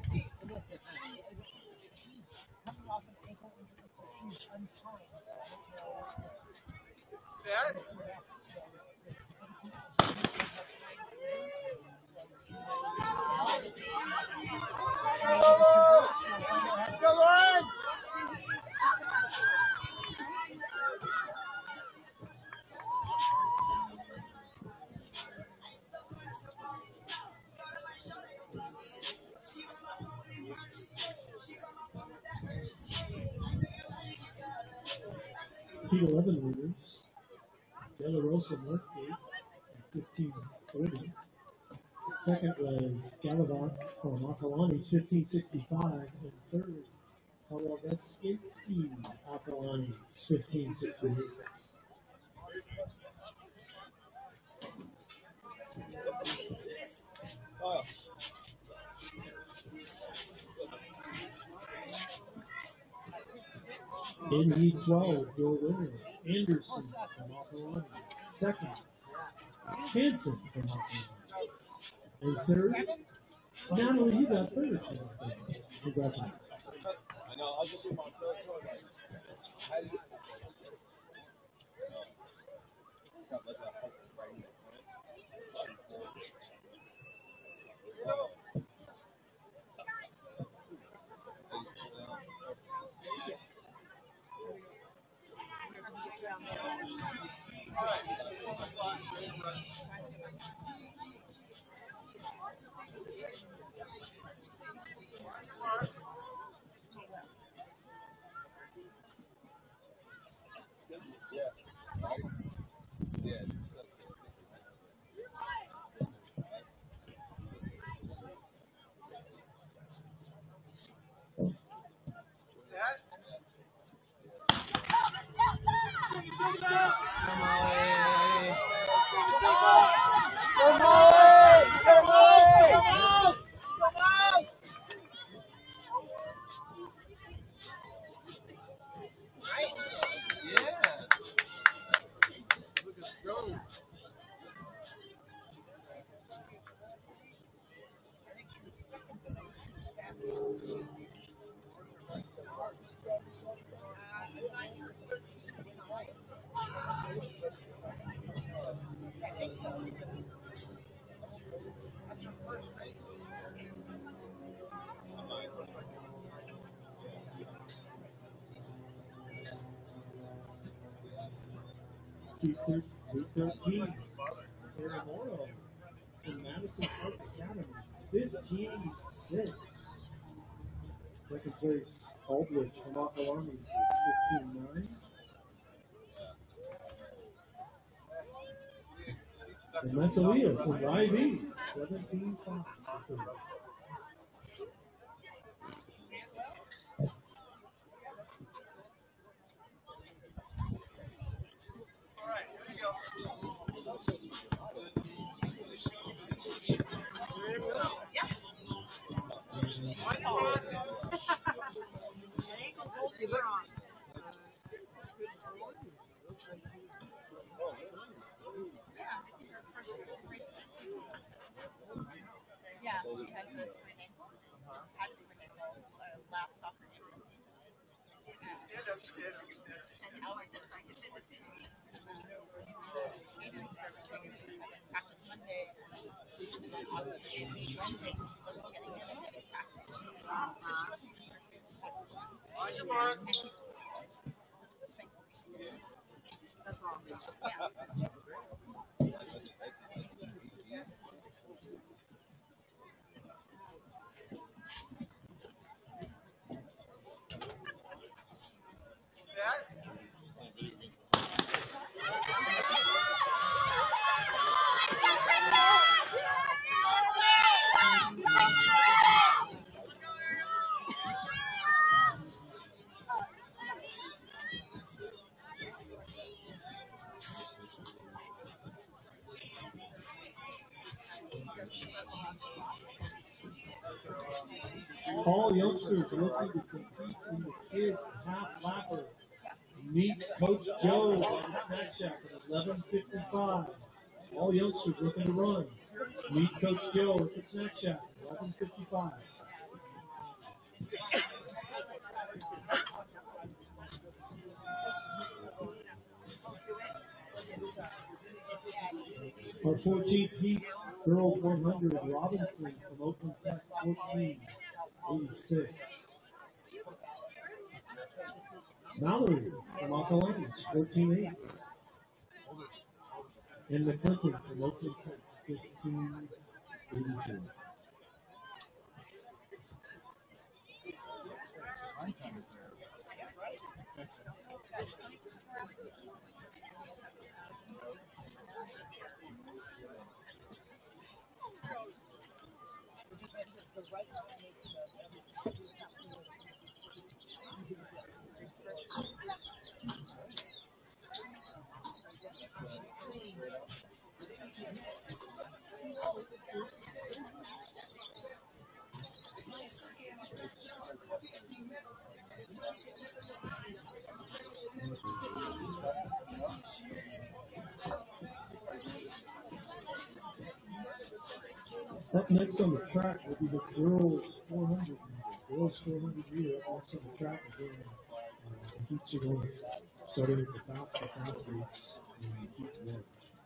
Heat 11 winners, De La Rosa, Northgate, 1540. Second was Galavant from Acalanes, 1565. And third, Palovetsky, Acalanes, 1568. In Heat 12, your winner, Anderson from Acalanes. Second, Hanson from Acalanes. And third, Natalie, you got third. Congratulations. I know, I'll just do my Keepers, Week 13, Sarah Morrow from Madison Park Academy, 15-6. Second place, Aldrich from Acalanes, 15-9. And Messalea from YB, 17-5. Yeah, she has a sprinting. Had a sprinting goal last soccer game of the season. And always it's like it's in the team. Eaton's practice Monday. And then obviously Wednesday, so she wasn't getting dedicated practice. That's awesome. Yeah. All youngsters looking to compete in the kids half lapper. Meet Coach Joe at the snack shack at 11:55. All youngsters looking to run. Meet Coach Joe at the snack shack at 11:55. Our 14th heat, girls 100, Robinson from Oakland Tech, 14-86. Mallory from Acalanes, 14-8. And McClinton from Oakland Tech, 15-82. Up next on the track will be the girls 400 meter. Girls 400 meter up next on the track again. Heats are going starting with the fastest athletes in heat one.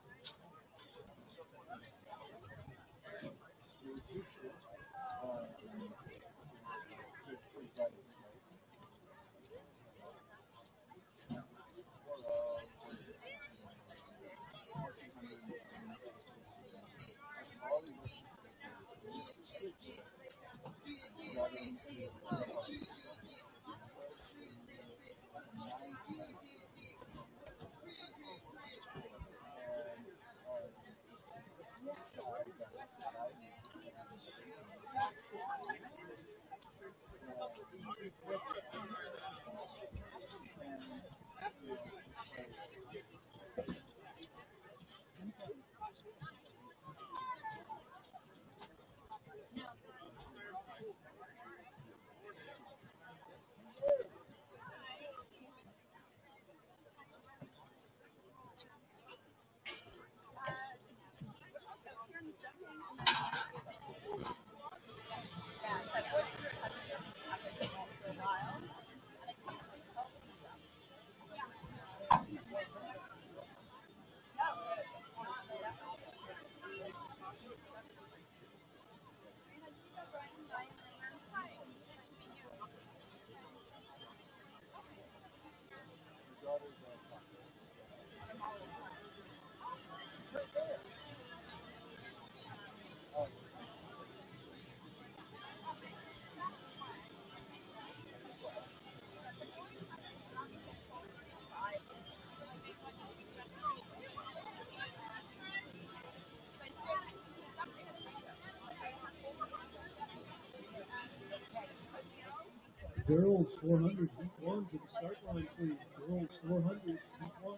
Girls 400 heat one to the start line, please. Girls 400 heat one.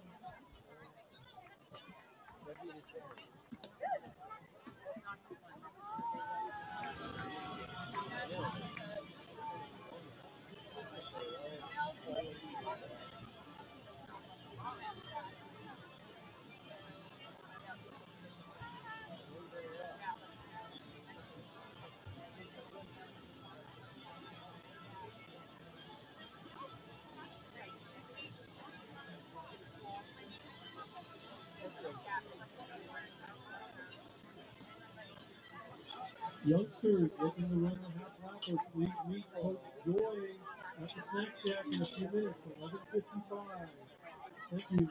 Youngsters looking to run the half lap, please meet Coach Joy at the snack shack in a few minutes, 11:55. Thank you.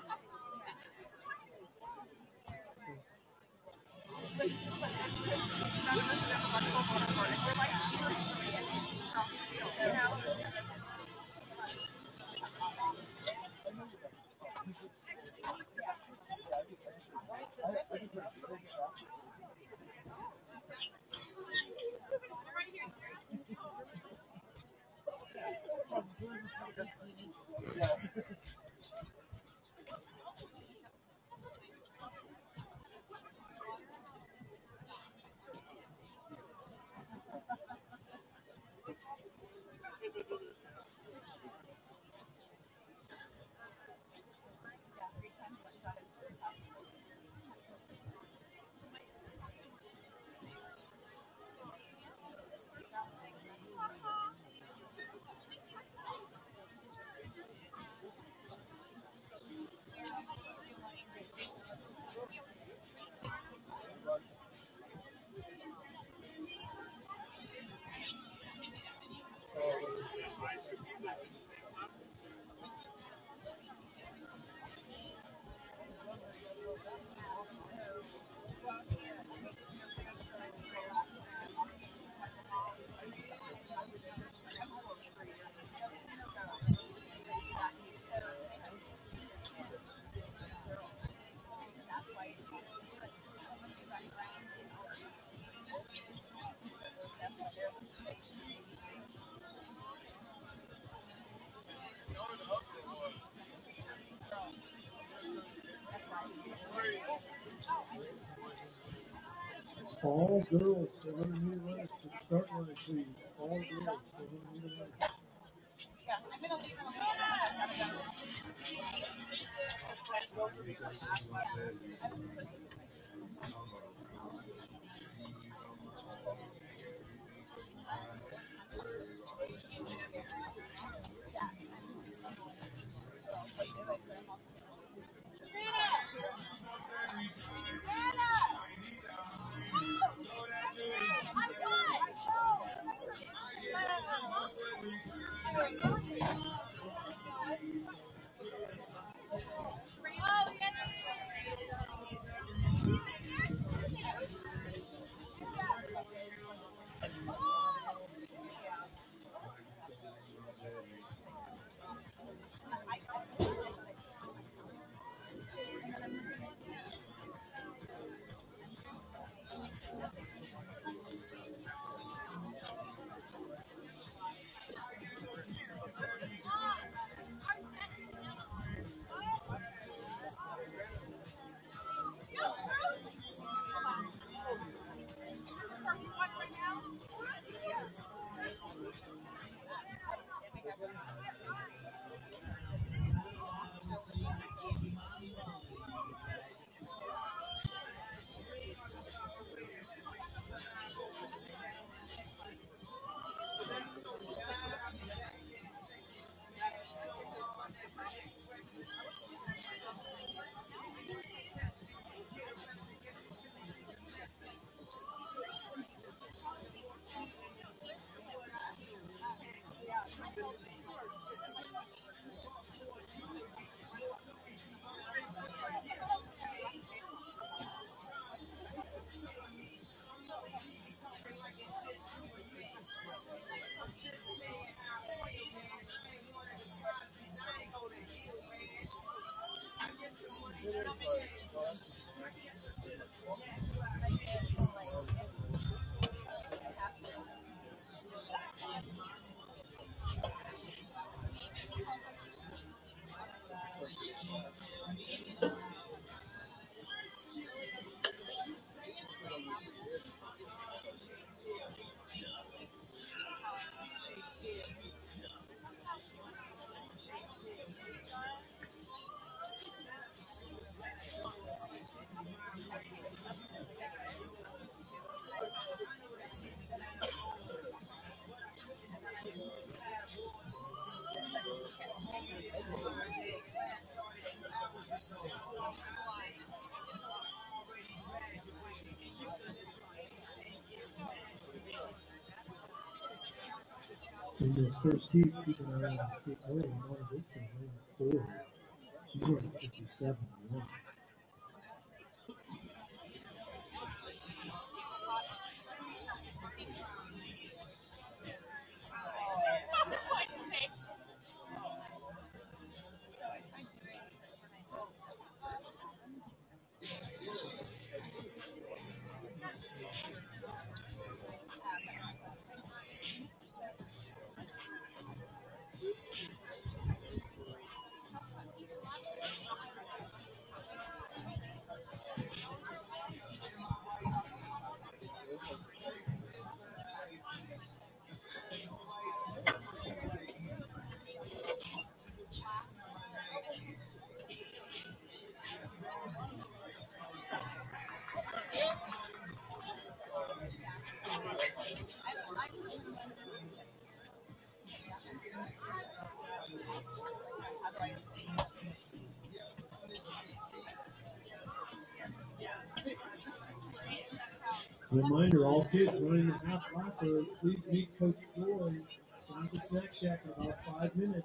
All girls 400 meter runners to the start line, please. All girls 400 meter runners. In this first heat, keep an eye on Kate Miller. One of this thing, running 4. She's running 57-1. Reminder, all kids running the half lapper, please meet Coach Floyd down the snack shack in about 5 minutes.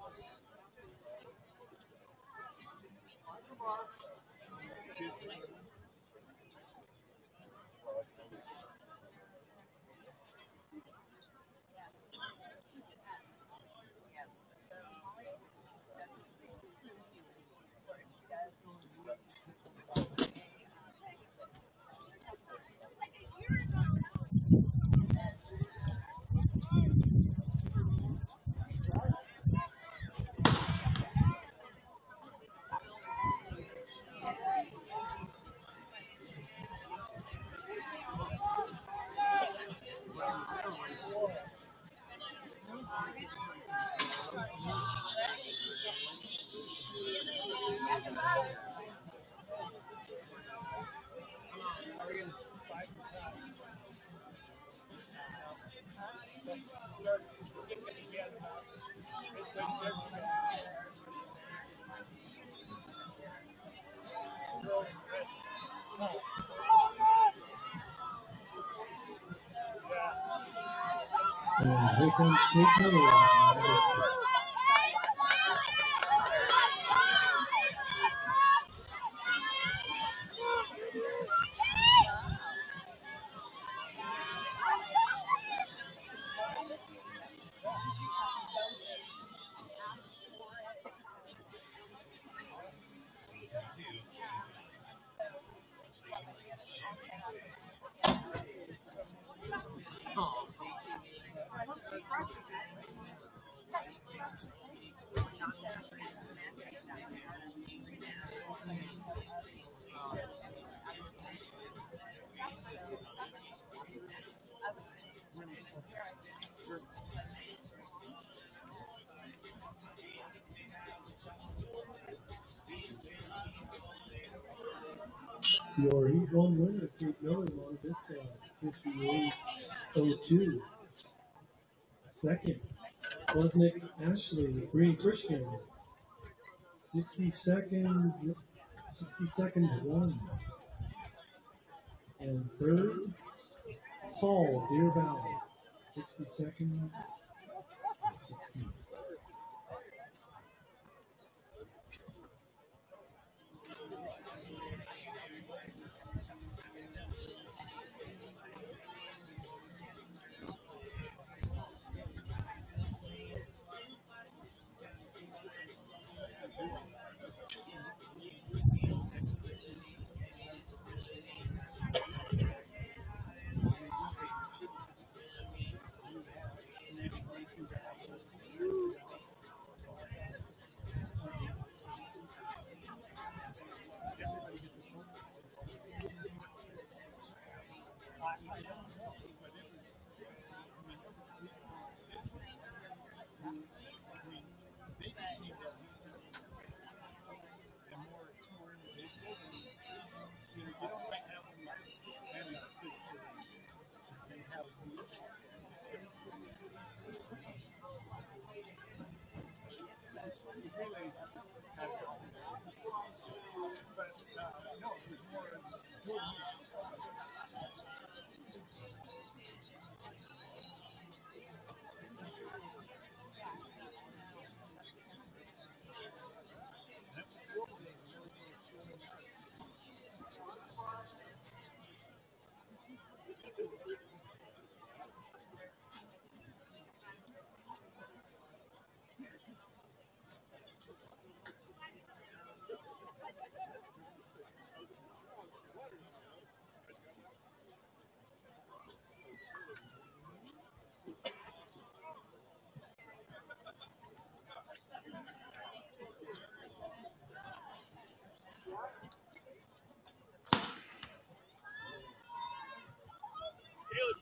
And here comes Kate Miller. Your Heat 1 winner, Kate Miller, won this 58-02. Second, Wozniak Ashley, Green Christian, 60 seconds 1. And third, Paul, Deer Valley, 60 seconds 16.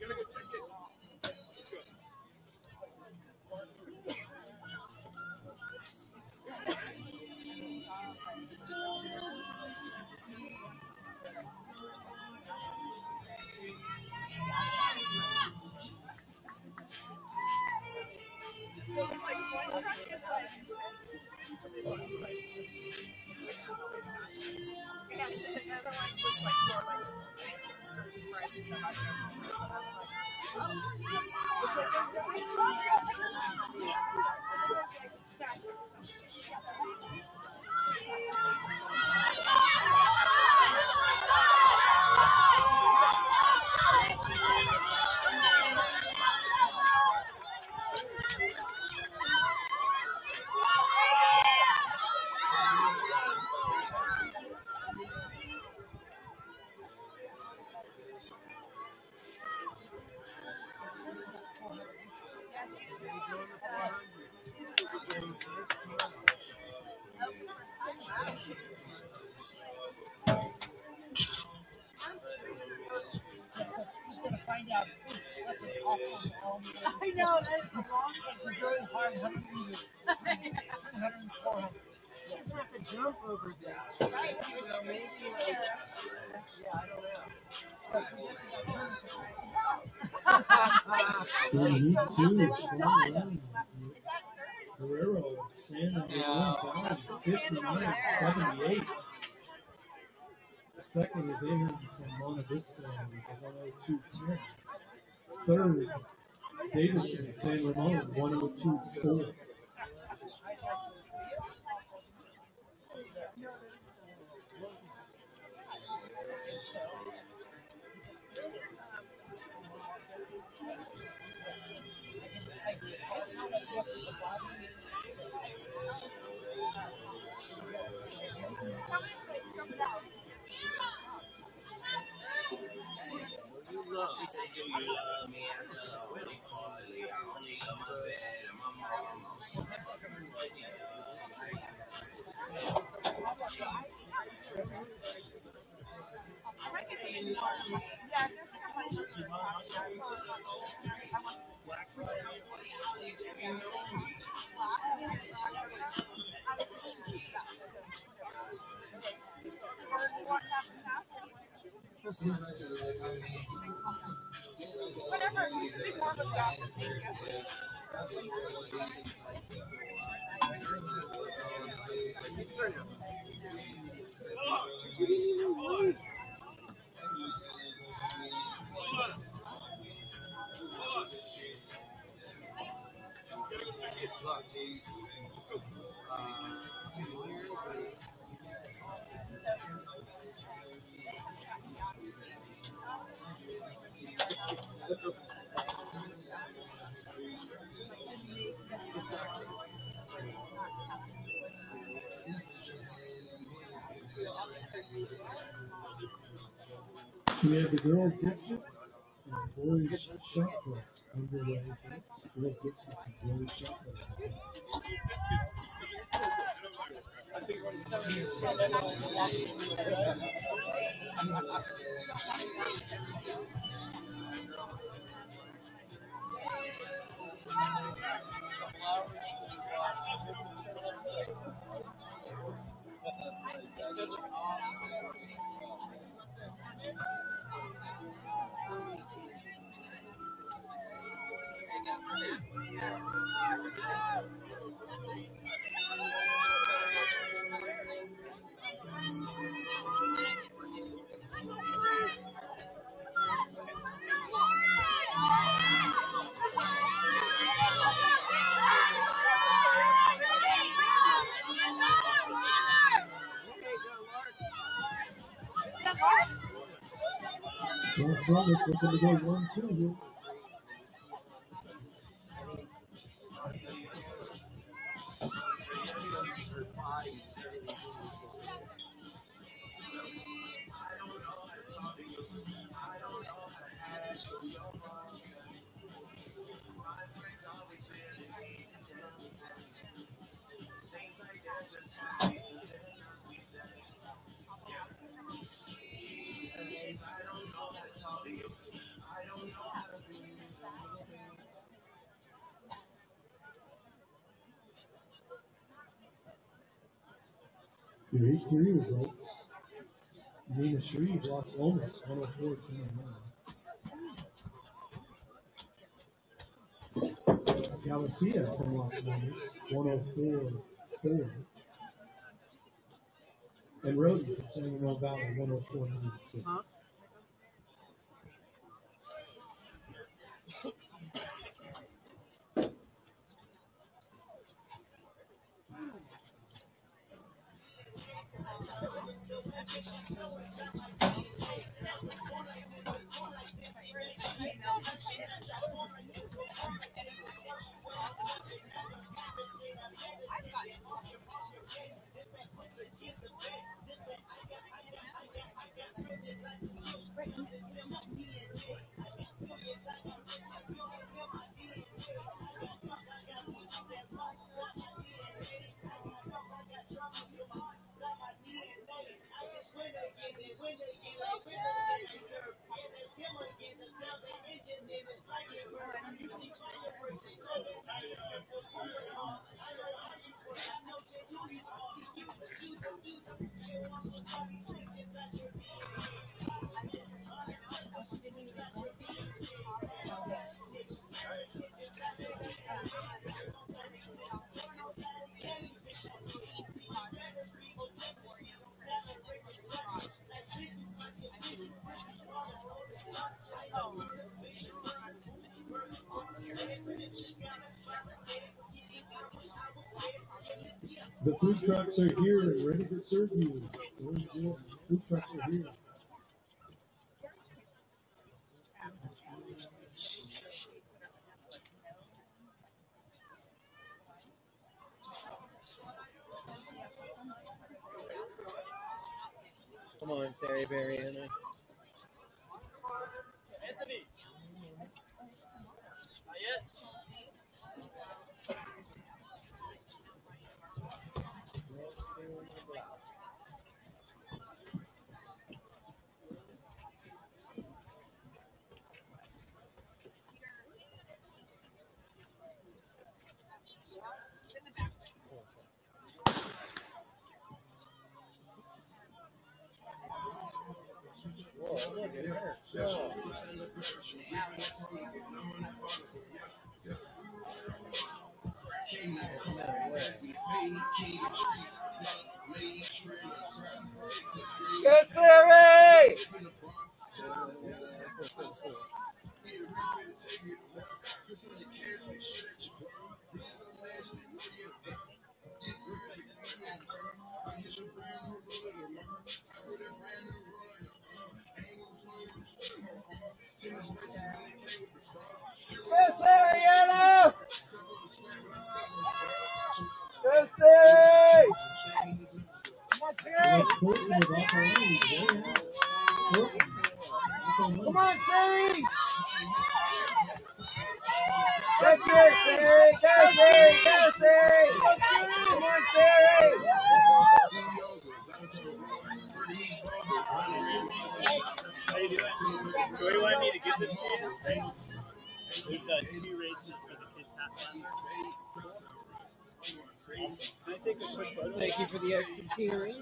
I know, that's the wrong thing. It's very hard, 100 meters. 100 and 400. She doesn't have to jump over that. Right. You know, maybe like, yeah, I don't know. But she Guerrero, San Antonio, 59-78. The second is Eaton from Monte Vista with 102.10. Third, Davidson, San Ramon, 102.4. She said, do you love me? I tell her really hardly. I only love my bed and my mom. whatever, it's more of a job. We have the girls' district and boys' shot put underway. Girls' district and boys' shot put. Los Summers looking to go 1-2 here. Your H3 results. Nina Shreve, Las Lomas, 104-29. Galicia from Las Lomas, 104-4. And Rhodey from San Ramon Valley, 104-96. Huh? The food trucks are here and ready to serve you. Food trucks are here. Come on, Sarah Barriana. Anthony. Not yet. Whoa, look at her. Go, Sarah! Go, Sarah! Go, Sarah! Come on, Sarah! Come on, Sarah! Go, Sarah! Go, Sarah! Go, Sarah! Come on, Sarah! How you doing? So where do you want me to give this to you? There's 2 races for the kids' half marathon. Awesome. Can I take a quick photo? Thank you for the extra cheering.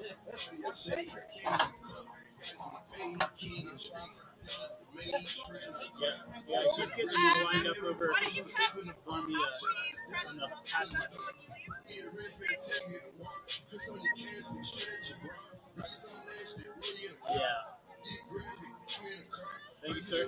Yeah, she's getting lined up over on the passenger. Yeah. Thank you, sir.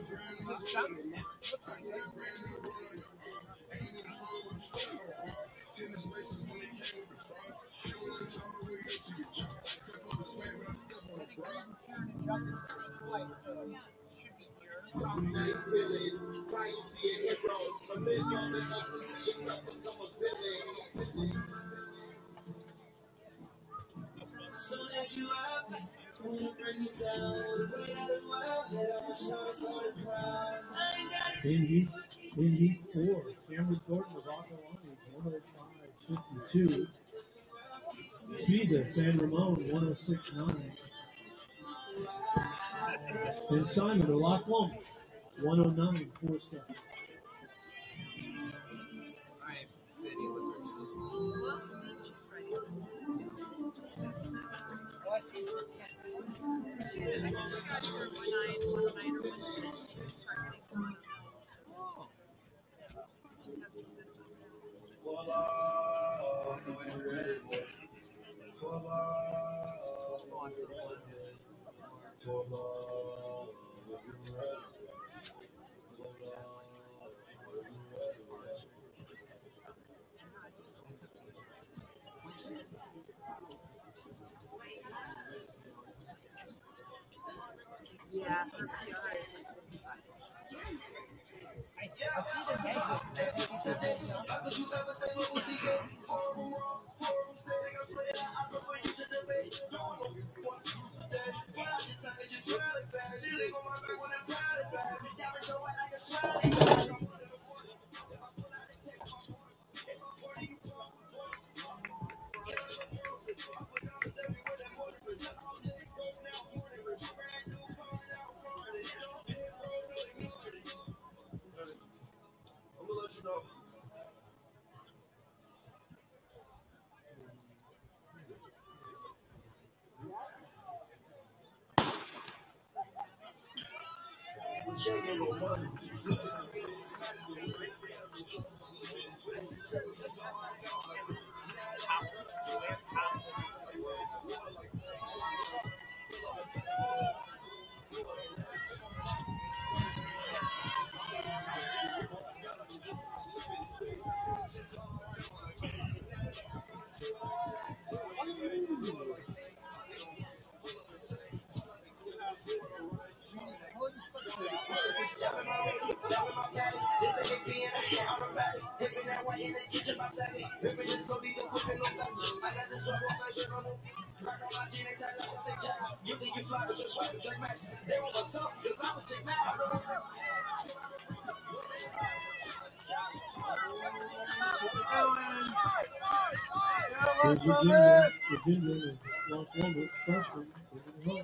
In heat 4, Cameron Gordon of Acalanes, 105-52. Spiza, San Ramon, 106-9. And Simon of Las Lomas, 109-47. Yeah. Here's Virginia. Virginia is Los Lobos freshman. Taking it home.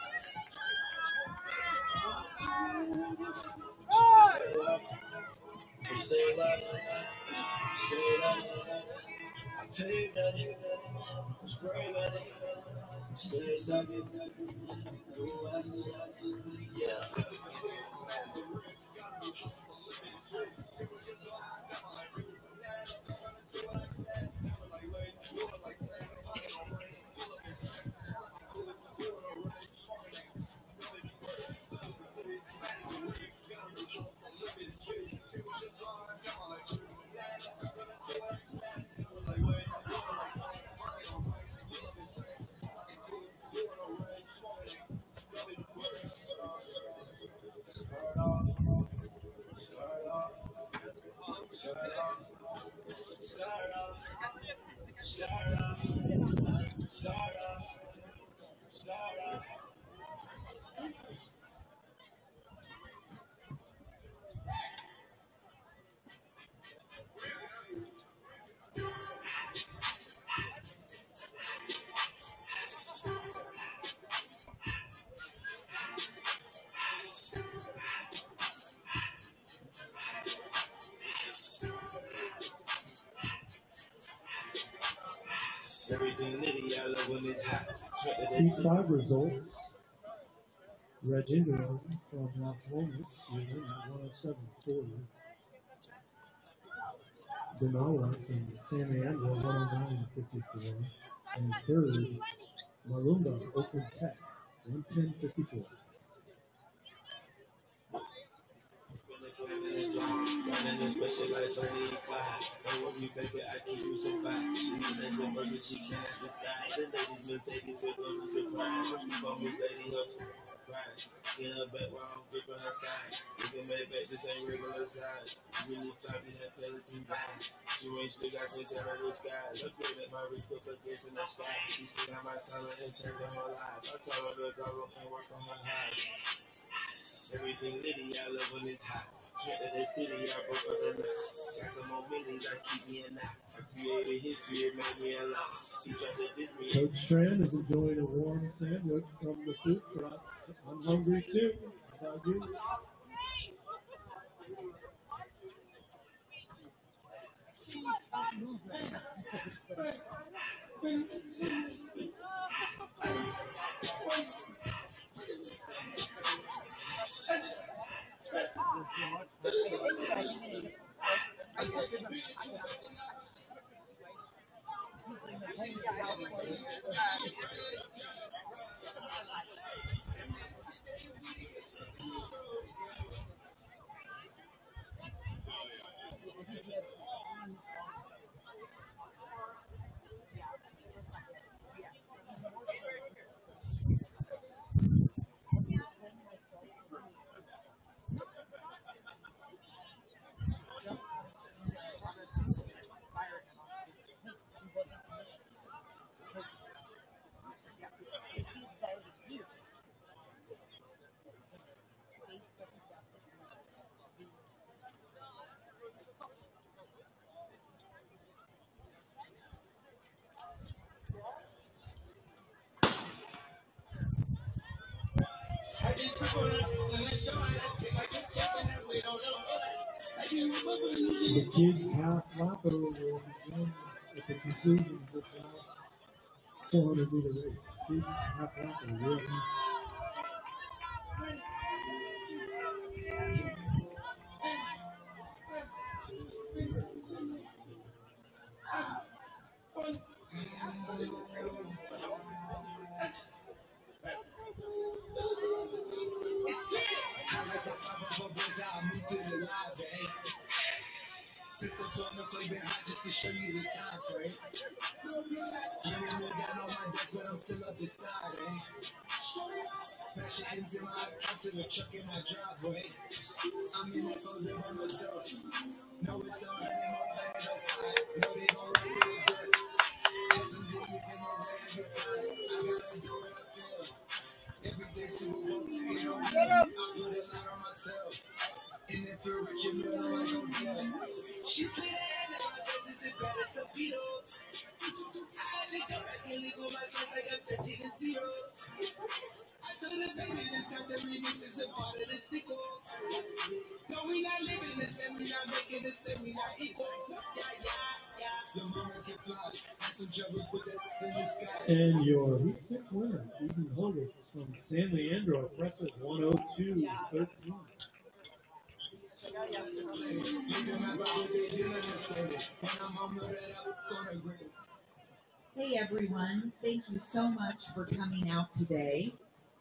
T5 results. Reginald from Las Lomas, winning at 107.40. Denala from San Leandro, 109.54. And third, Malumba, Oakland Tech, 110.54. Running this special like 35. And when we make it, I keep you so fine. She need that good burger, she can't decide. The ladies been taking so good to surprise. She call me lady her pride. In her back while I'm gripping her side. Looking back, this ain't regular size. Really floppy, that feather too blind. She ain't still got to tell her the sky. Look good at my wrist, put her kiss in the sky. She still got my silent and changed her whole life. I told her to go and work on her high. Everything litty, I love when it's hot. Trent to the city, I broke up the night. Got some more millies, I keep me a knot. I created history, it made me a lot. He tried to diss me. Coach Strand is enjoying a warm sandwich from the food trucks. I'm hungry too. How about you? The kids half lap will begin at the conclusion of this last 400-meter race. Kids half lap will begin. Just to show you the time frame. You ain't really got no my desk, but I'm still up this side, eh? Fashion items in my account to the truck in my driveway. I'm in that clothes that by myself. No, it's all that in my bag outside. No, they gon' run to the death. There's some demons in my way, I get tired. I gotta do what I feel. Every day, super woke, get on me. I put a lot on myself. And if you're rich, you know I don't care. She's sweet and my face is the better torpedo. I think I'm back and legal myself like I'm 13 and 0. I told the baby this got the remix is a part of the sequel. No, we not living this and we not making this and we not equal. Yeah. The moments get fly. Had some troubles with that in the sky. And your Heat 6 winner, Eaton from San Leandro, impressive 102.13. Hey everyone, thank you so much for coming out today.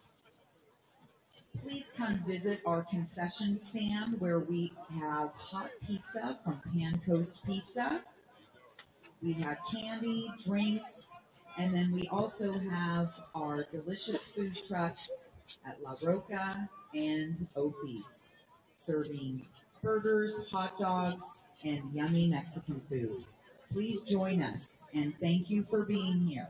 Please come visit our concession stand where we have hot pizza from Pan Coast Pizza. We have candy, drinks, and then we also have our delicious food trucks at La Roca and Opie's, serving burgers, hot dogs, and yummy Mexican food. Please join us, and thank you for being here.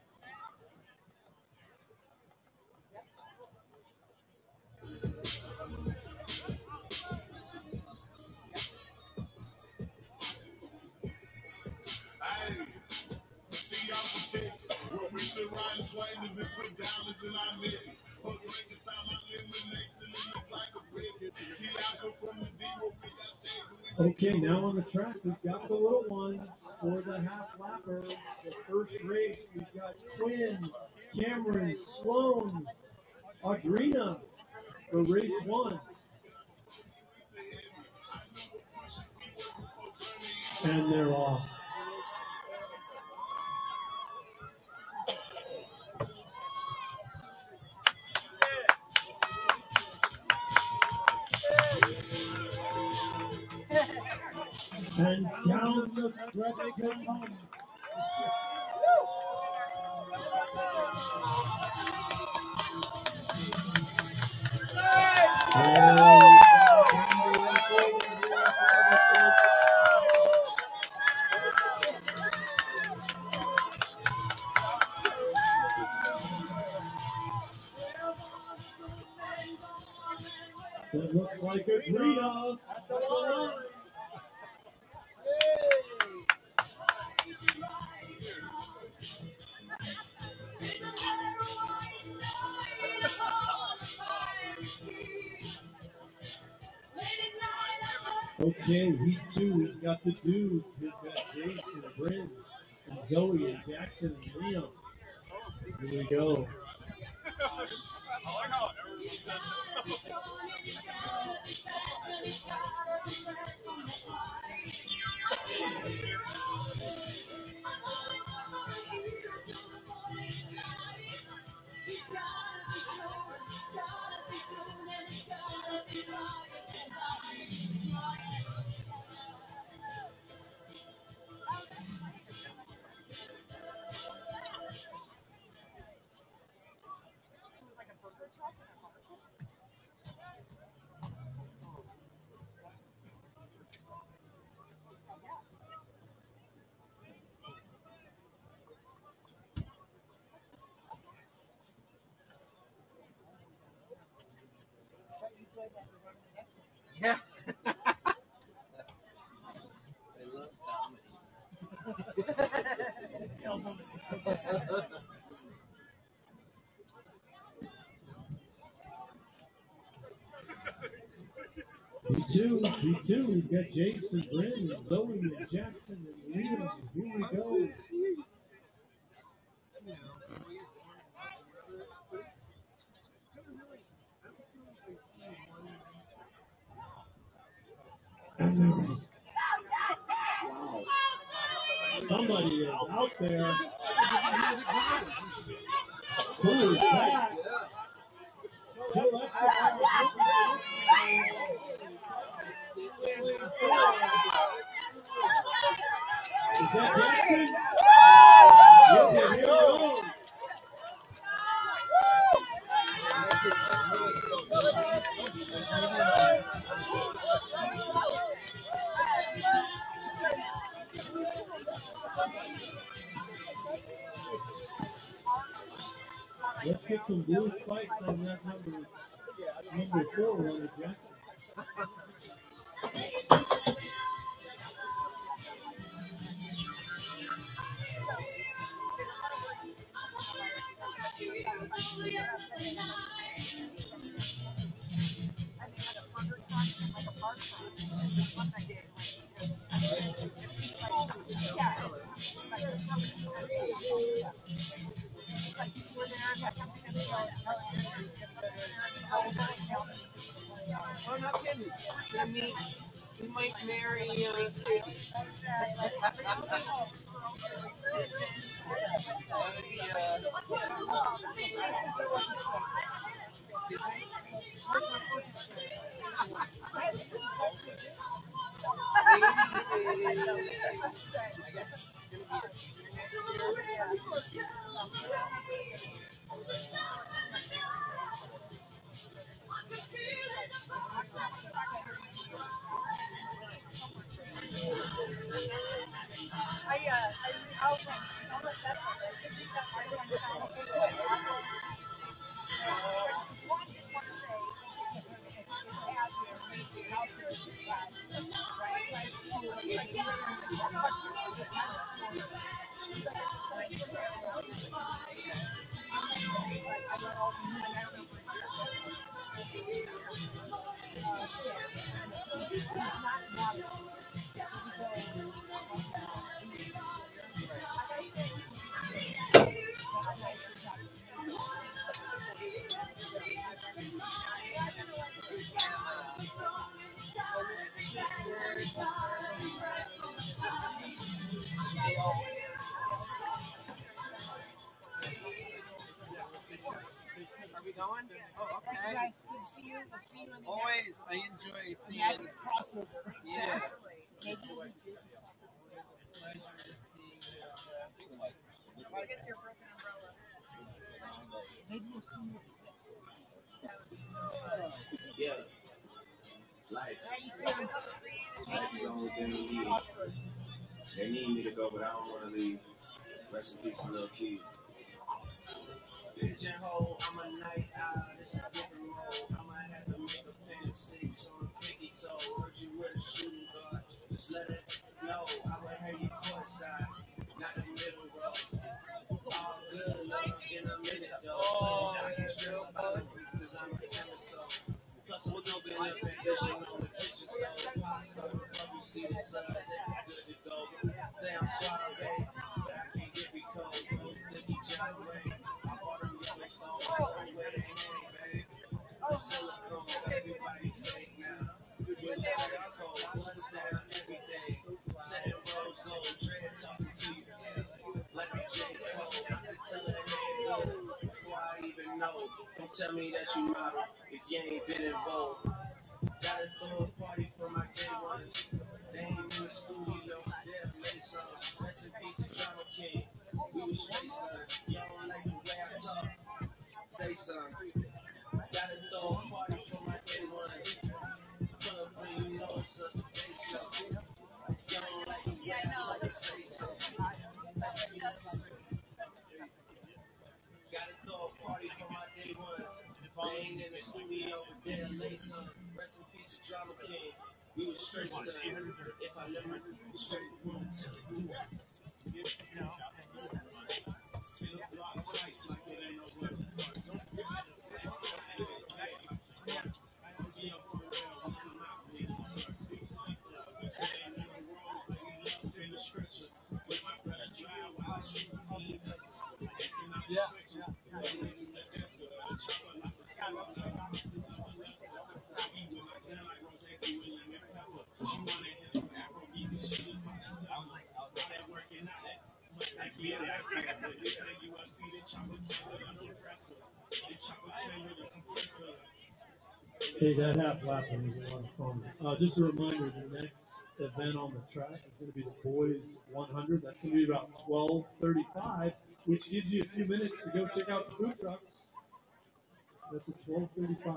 Okay, now on the track, we've got the little ones for the half lapper. The first race, we've got Quinn, Cameron, Sloan, Audrina for race 1. And they're off. And down the stretch they come. It looks like a Greta at the line. Okay, Heat 2, we've got the dudes. We've got Jason, Bryn, and Zoe, and Jackson, and Liam. Here we go. Yeah. B2. We've got Jason, Brandon, Zoe, and Jackson, and Liam. Here we go. Wow. Somebody is out there. Who is that? Is that Jackson? Okay, here we go. Let's get some blue spikes on that number 4 runner, Jackson. I'm not kidding. We might marry Sadie. Are we going? Oh, okay. Always, I enjoy seeing. Yeah. Yeah. Life. Life is the only thing we need. They need me to go, but I don't want to leave. Rest in peace, little kid. Pigeonhole, I'm a night owl. It's a different mode. I might have to make a fantasy. So I'm pinky toe. Heard you with a shooting guard. Just let it know. I would have you courtside, not the middle row. All good, like in a minute though. I can strip out because I'm a tennis so. Plus we'll go get a condition on the kitchen stove. You see the sun, good to go. Damn suave, but I can't get me cold. Nicky John Ray. Everybody fake now. You know that I call bust down every day. Setting rose gold, dread talking to you. Like a J. Cole, I can tell her head go before I even know. Don't tell me that you model if you ain't been involved. Gotta throw a party for my day ones. They ain't in the studio, they'll play some. Rest in peace to Drama King. We was straight son. Y'all don't like the way I talk. Say something. Gotta throw a party for my day ones. Pull up when you know it's such a big show. Y'all don't like the way I talk. Say something. Gotta throw a party for my day ones. They ain't in the studio, they'll lay some. Rest in peace to Drama King. We was straight stunned. If I never straight one till it grew. Okay, that half lap was a lot of fun. Just a reminder, the next event on the track is going to be the boys 100. That's going to be about 12:35, which gives you a few minutes to go check out the food trucks. That's at 12:35.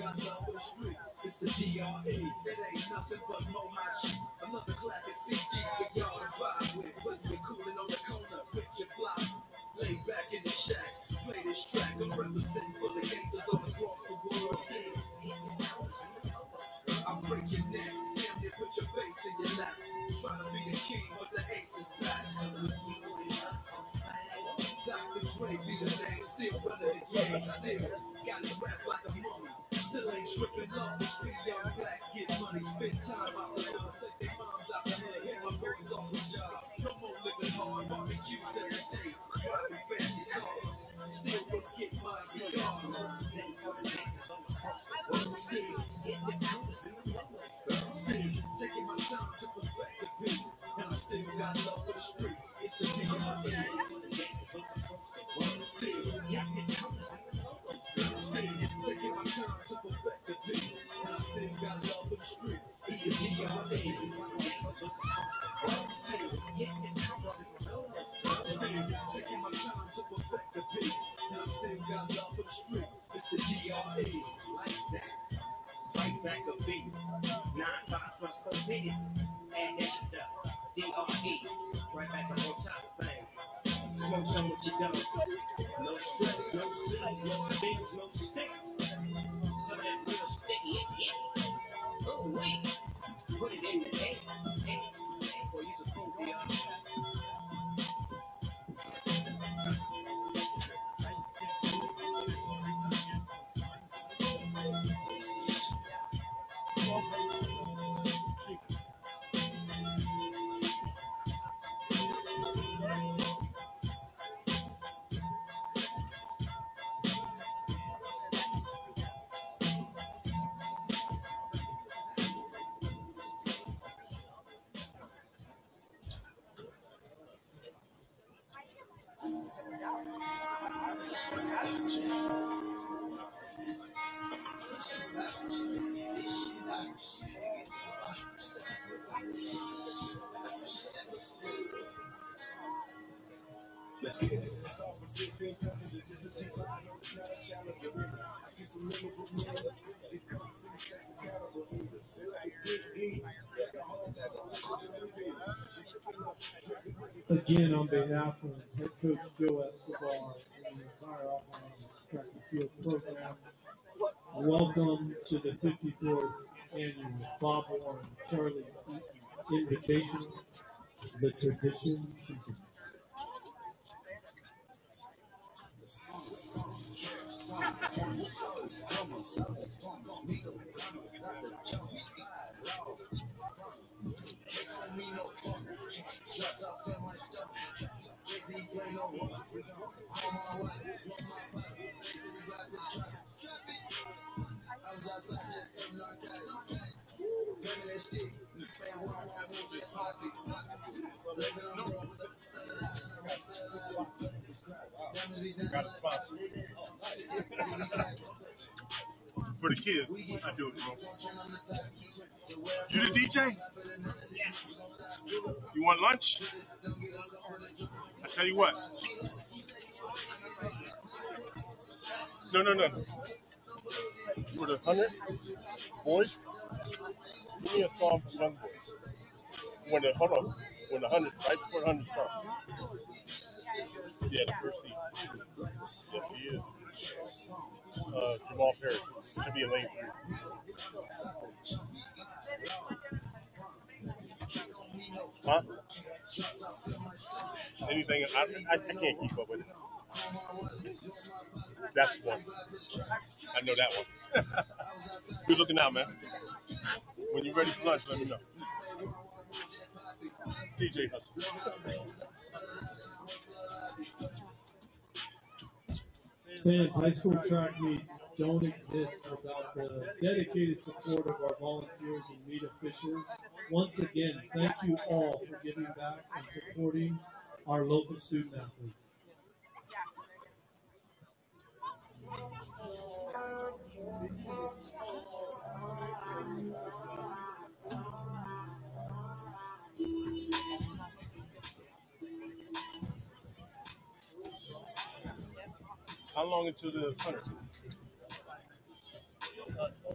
got love for the streets. It's the DRE. It ain't nothing but more hot shit. Another classic CD for y'all to vibe with. Whether you're cooling on the corner with your fly, lay back in the shack, play this track. I'm representing for the gangsters all across the world. I'll break your neck, damn near put your face in your lap. Trying to be the king, but the ace is back. Dr. Dre be the name, still running the game, still got it wrapped like a mummy. Still ain't tripping love, we see young blacks get money, spend time out the hood, take their moms out the hood, hit my boys off the job. No more living hard, barbecues every day, driving fancy cars. Still gonna get my regardless. Still taking my time to perfect the beat, and I still got love for the streets. It's the DRE. Still taking my time to perfect the beat, and I still got love for the streets. It's the DRE. Still taking my time to perfect the beat, and I still got love for the streets. It's the DRE. Like that. Right back a beat. 9, 5 plus 4 minutes. Add that shit up. DRE. Right back up on top of things. Smoke some with your dough. No stress, no seeds, no things, no sticks. Some of that real sticky. Oh, wait. Put it in the air. Boy, you just fool me up. Let's get it. Again, on behalf of head coach Joe Escobar and the entire Acalanes track and field program, welcome to the 54th annual Bob Warren Charlie Eaton Invitation. The tradition continues. Got a sponsor. For the kids, I do it, bro. You the DJ? You want lunch? I tell you what. No. For the 100 boys, give me a song for young boys. When the 100, right before the 100 starts. Yeah, the first seat. Yes, he is. Jamal Perry. Should be in lane 3. Huh? Anything? I can't keep up with it. That's one. I know that one. Good looking out, man. When you're ready for lunch, let me know. DJ Hustle. Fans, high school track meets don't exist without the dedicated support of our volunteers and meet officials. Once again, thank you all for giving back and supporting our local student athletes. How long into the 100?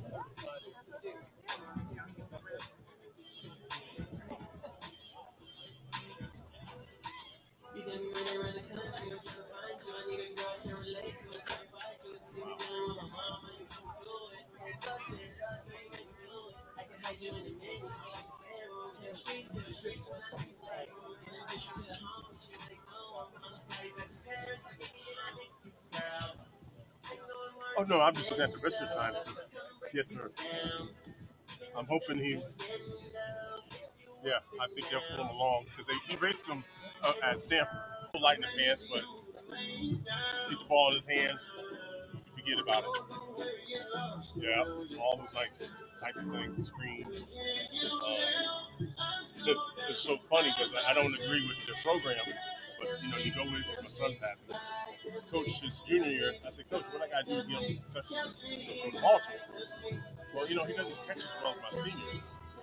Oh no, I'm just looking at the rest of the time. Yes, sir. I'm hoping he's. Yeah, I think they'll pull him along because he raced him at Stanford. Light in the pants, but get the ball in his hands. You forget about it. Yeah, all those nice type of things, screens. It's so funny because I don't agree with the program, but you go with my son's happy. Coach his junior year, I said, Coach, what I got to do to get him to touch the ball to him? Well, he doesn't catch as well as my senior.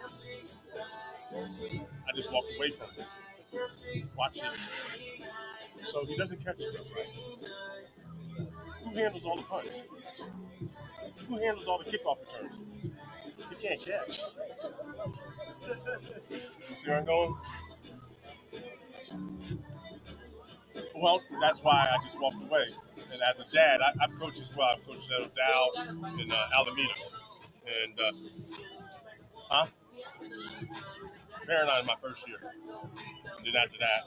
I just walked away from him. Watch it. So he doesn't catch stuff, right? Who handles all the punts? Who handles all the kickoff returns? He can't catch. You see where I'm going? Well, that's why I just walked away. And as a dad, I've coached as well. I've coached at Dow in Alameda. And, Paradigm my first year. And then after that,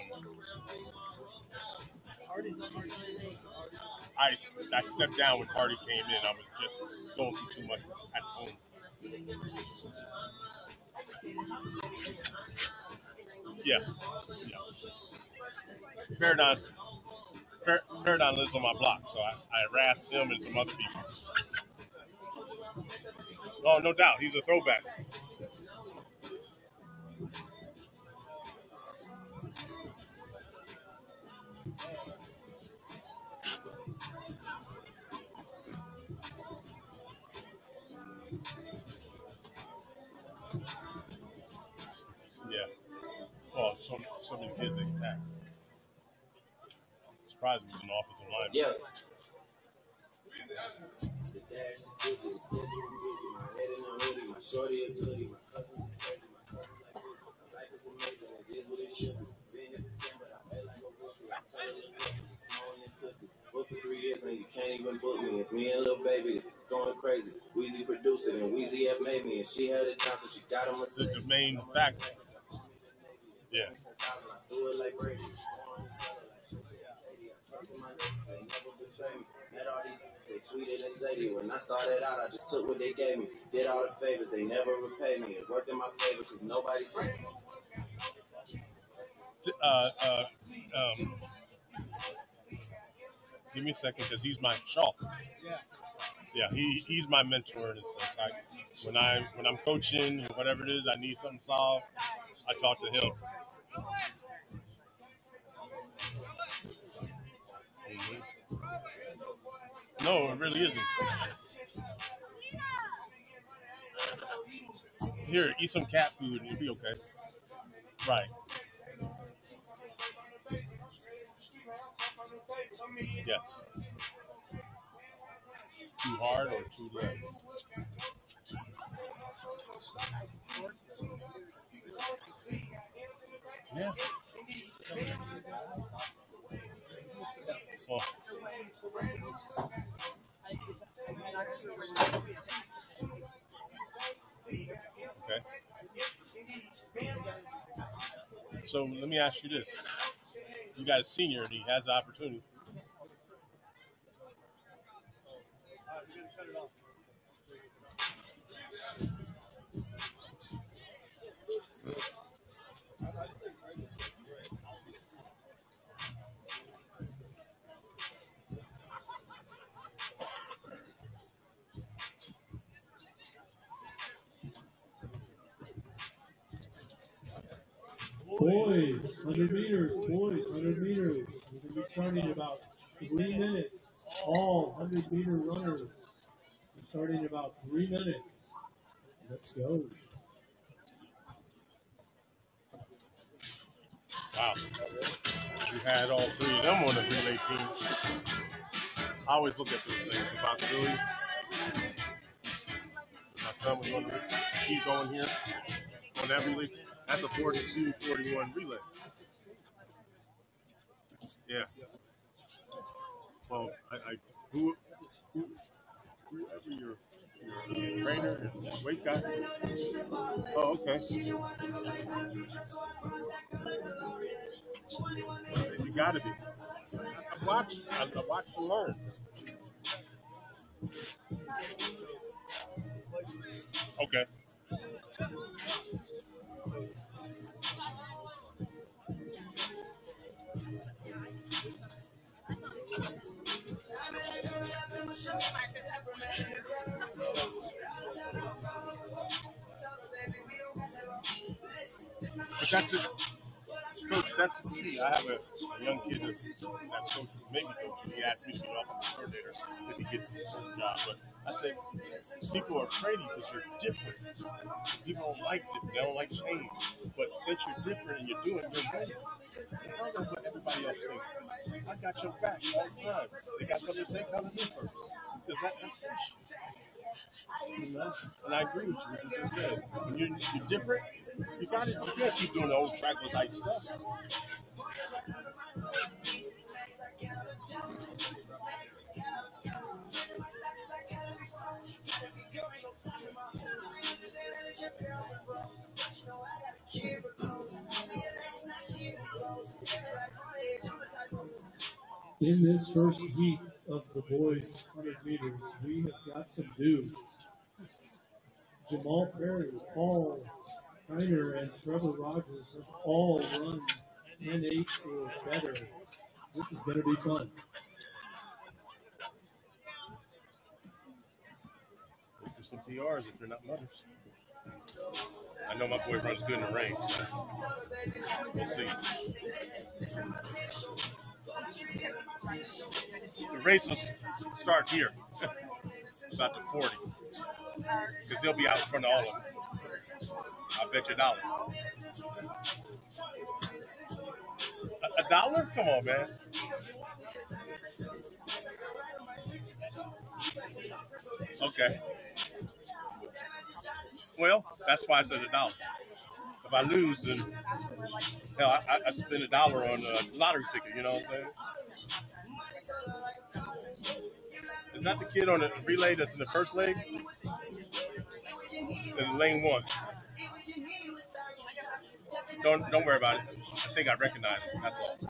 I stepped down when Hardy came in. I was just going through too much at home. Yeah. Paradigm lives on my block, so I harassed him and some other people. Oh, no doubt. He's a throwback. Yeah. Well, so many kids they attack. Surprised me, an offensive line. Yeah. For 3 years now, you can't even book me. It's me and Lil Baby going crazy. Weezy produced it, and Weezy have made me, and she held it down, so she got him a This is the main factor. Yeah. Do it like Brady. They sweeter than Sadie. When I started out, I just took what they gave me. Did all the favors, they never repaid me. It worked in my favor because nobody said give me a second because he's my chalk. Yeah, he's my mentor in a sense. When I'm coaching, whatever it is, I need something solved, I talk to him. Mm-hmm. No, it really isn't. Here, eat some cat food and you'll be okay. Right. Yes. Too hard or too light? Yeah. Oh. Okay. So let me ask you this. You got a senior and he has the opportunity. Boys, 100 meters. Boys, 100 meters. We're going to be starting in about 3 minutes. All 100-meter runners. We're starting in about 3 minutes. Let's go. Wow. You had all three of them on the relay team. I always look at those things. The possibility. My son was going to keep going here on that relay team. That's a 42-41 relay. Yeah. Well, Whoever your trainer and weight guy. Oh, okay. You gotta be. I watched and learn. Okay. But that's it. Coach, that's the key. I have a young kid that's coach, maybe coach. He asked me to get off as a coordinator if he gets a certain job. But I think people are afraid because you're different. People don't like it. They don't like change. But since you're different and you're doing your thing, I don't know what everybody else thinks. I got your back all the time. They got something to say, come to me first. Because that's you know? And I agree with you, what you just said. When you're different, you can't keep doing the old troglodyte stuff. In this first heat of the boys 100 meters, we have got some dudes. Jamal Perry, Paul Reiner, and Trevor Rogers have all run 10-8 or better. This is going to be fun. Look for some PRs if they're not mothers. I know my boy runs good in the rain, so we'll see. The race will start here, about the 40, because he'll be out in front of all of them. I bet you $1. $1? Come on, man. Okay. Well, that's why I said $1. If I lose, then hell, I spend $1 on a lottery ticket. You know what I'm saying? Is that the kid on the relay that's in the first leg? In lane 1. Don't worry about it. I think I recognize it. That's all.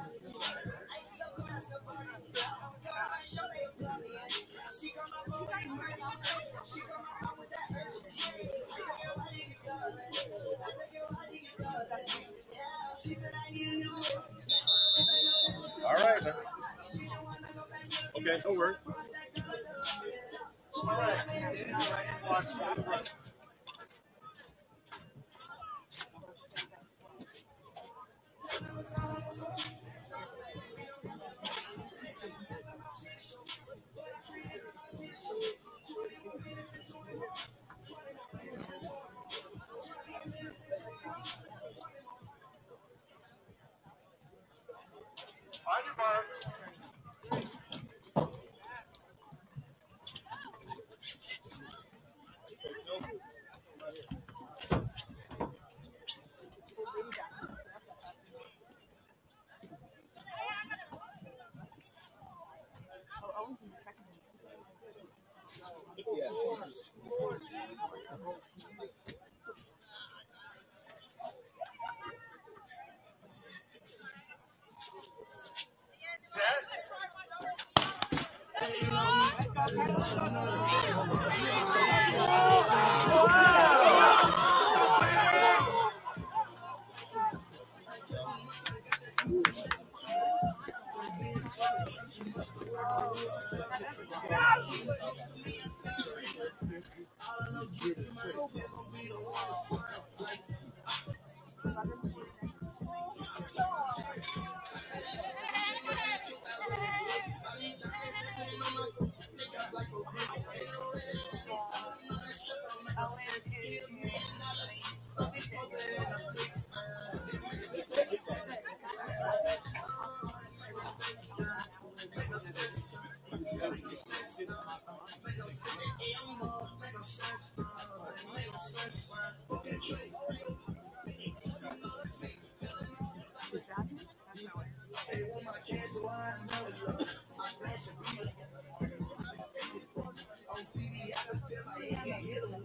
All right, man. Okay, don't worry. All right. On your mark.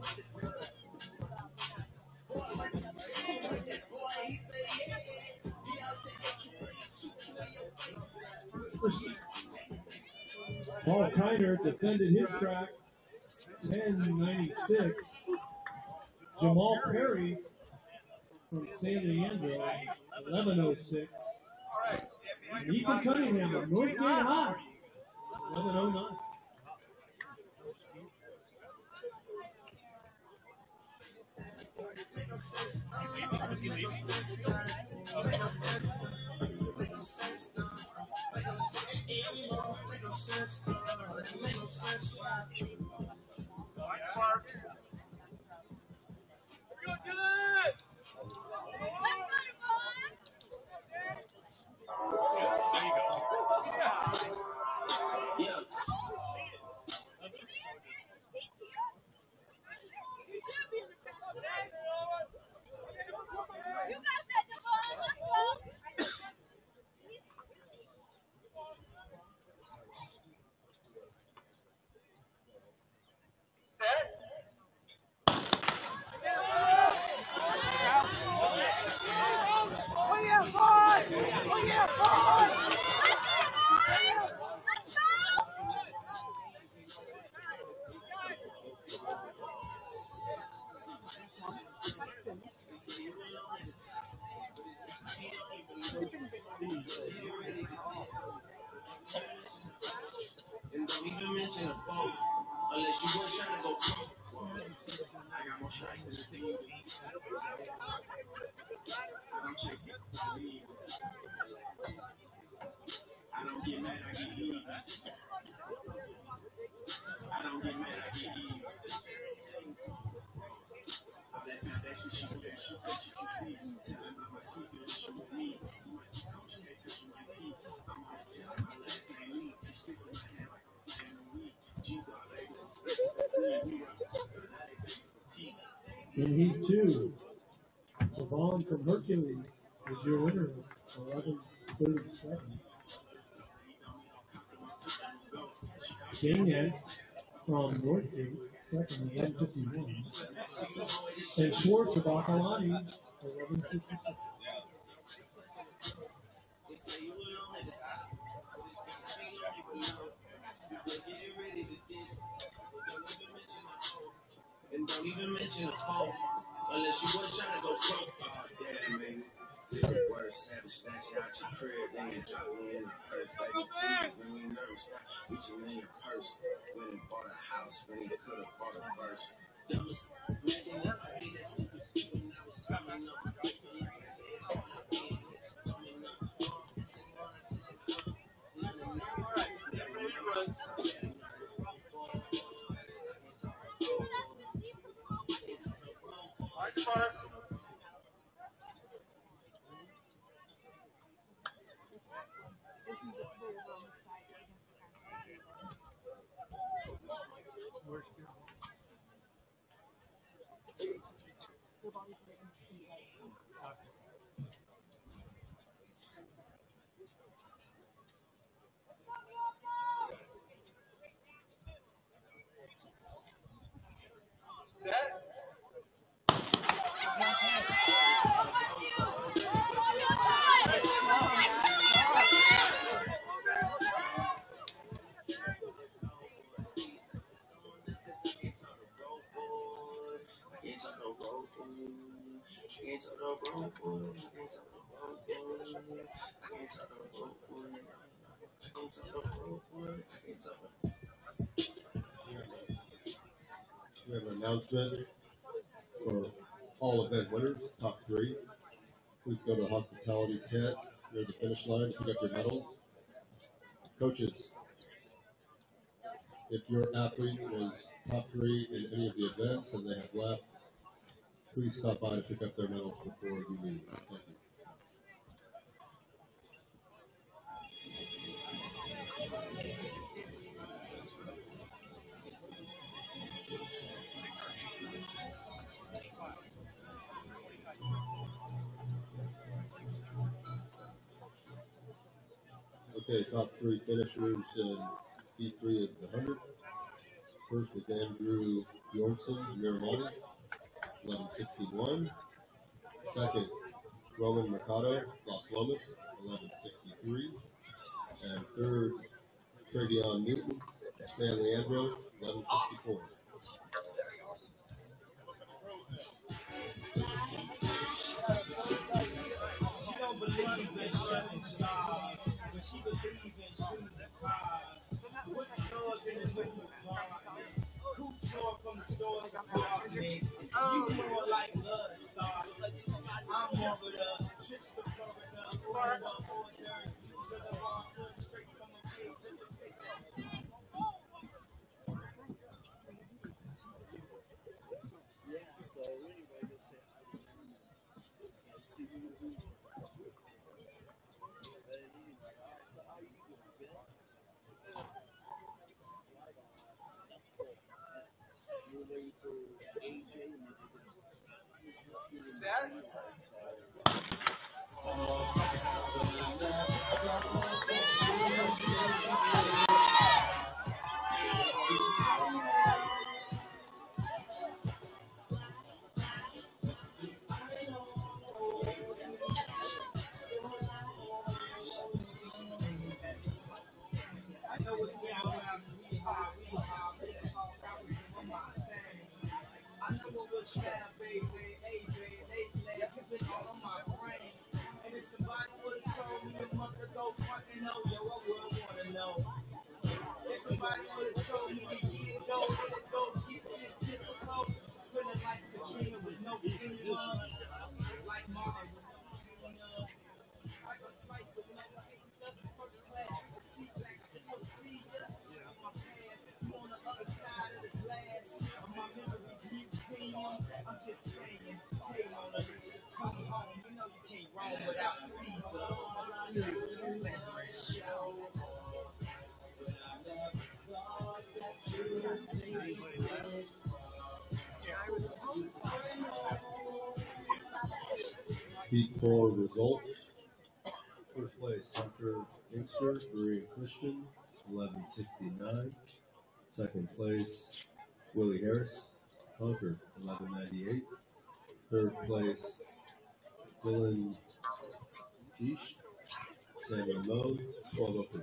Paul Kiner defended his track 10:96. Jamal Perry from San Leandro 11:06. And Ethan Cunningham of Northgate High 11:09. Yeah. And don't even mention a phone, unless you were trying to go broke. I got more shots than the thing you eat. I don't chase it, I leave. I don't get mad, I get even. I don't get mad, I get even. All that foundation, she put that shit that you see. Telling my sleep, you show me. You must be coaching that because you might pee. I'm on the gym, my last name Lee. She's kissing my hand like I'm playing a week. G-Dog, baby, this is In Heat 2, Savon from Hercules is your winner, 11:37. Daniel from Northgate, second, 11:51. And Schwartz of Acalanes, 11:56. And don't even mention a phone, unless you was trying to go broke. Oh, damn, baby. Zero words, savage, snatch you out your crib, then you drop me in the purse, baby. When you nervous, reaching in your purse. When you bought a house, when you could have bought a verse. Dumbest, imagine that I did that stupid shit when I was coming up. We have an announcement for all event winners, top 3. Please go to the hospitality tent near the finish line to pick up your medals. Coaches, if your athlete was top 3 in any of the events and they have left, please stop by to pick up their medals before you leave. Thank you. Okay, top 3 finishers in E3 of the 100. First was Andrew Bjornsson, Miramati, 1161. Second, Roman Mercado, Las Lomas, 1163. And third, Travion Newton, San Leandro, 1164. She don't believe in shooting stars, but she believes in shooting cars. What stores in the winter apartment? Couture from the stores apartments. You more like love stars. I'm more of the trips to Florida, Florida, order to the water, straight from the page to the paper. I know it's been around sweetheart, we are, that's all that was on my thing. I know it was sad, baby, AJ, they keeping all on my brain. And if somebody would have told me a month ago, fucking no, yo, I wouldn't want to know. If somebody would have told me a year ago, let it go, get this difficult. Feeling like Katrina with no anyone, like Martin. I could fight with no first class, see black, see ya. My past, you on the other side of the glass. My memories museum. I'm just saying, hey Mona Lisa, come home. You know you can't roam without Caesar. Let fresh show. Heat 4 result. First place, Hunter Inkster, Marine Christian, 1169. Second place, Willie Harris, Concord, 1198. Third place, Dylan Deesh, San Ramon, 1203.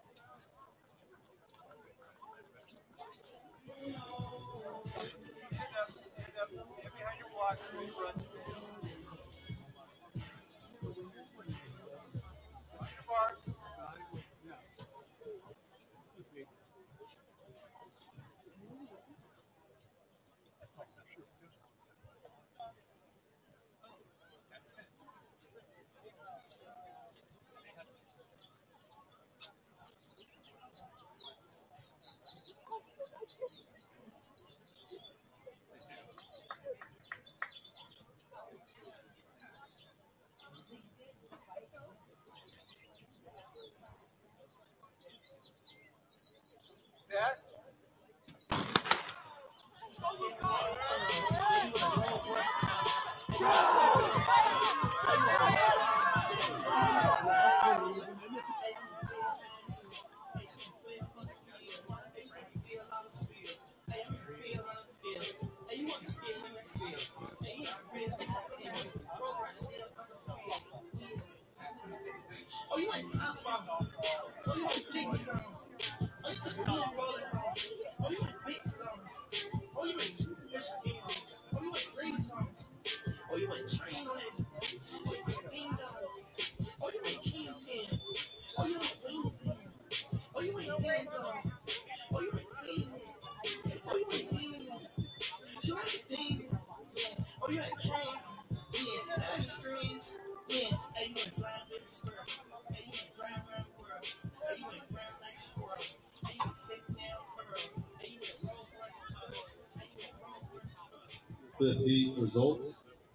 Oh, you ain't top five. Oh, you ain't big stones. Oh, you took a little roller. Oh, you ain't big stones. Oh, you ain't two fish again. Oh, you ain't green stones. Oh, you ain't train on it. Oh, you ain't bean down. Oh, you ain't kingpin. Oh, you ain't wings in. Oh, you ain't hand on. Oh, you ain't seeing. Oh, you ain't being. You ain't thing. Oh, you ain't cane. Yeah, that's green. Yeah, hey, you ain't flying with the squirrel. Hey, you ain't flying around the world. Hey, you ain't brown like a squirrel. Hey, you ain't shaking down curls. Hey, you ain't rolls like a truck. Hey, you ain't rolls like a truck. Fifth heat results.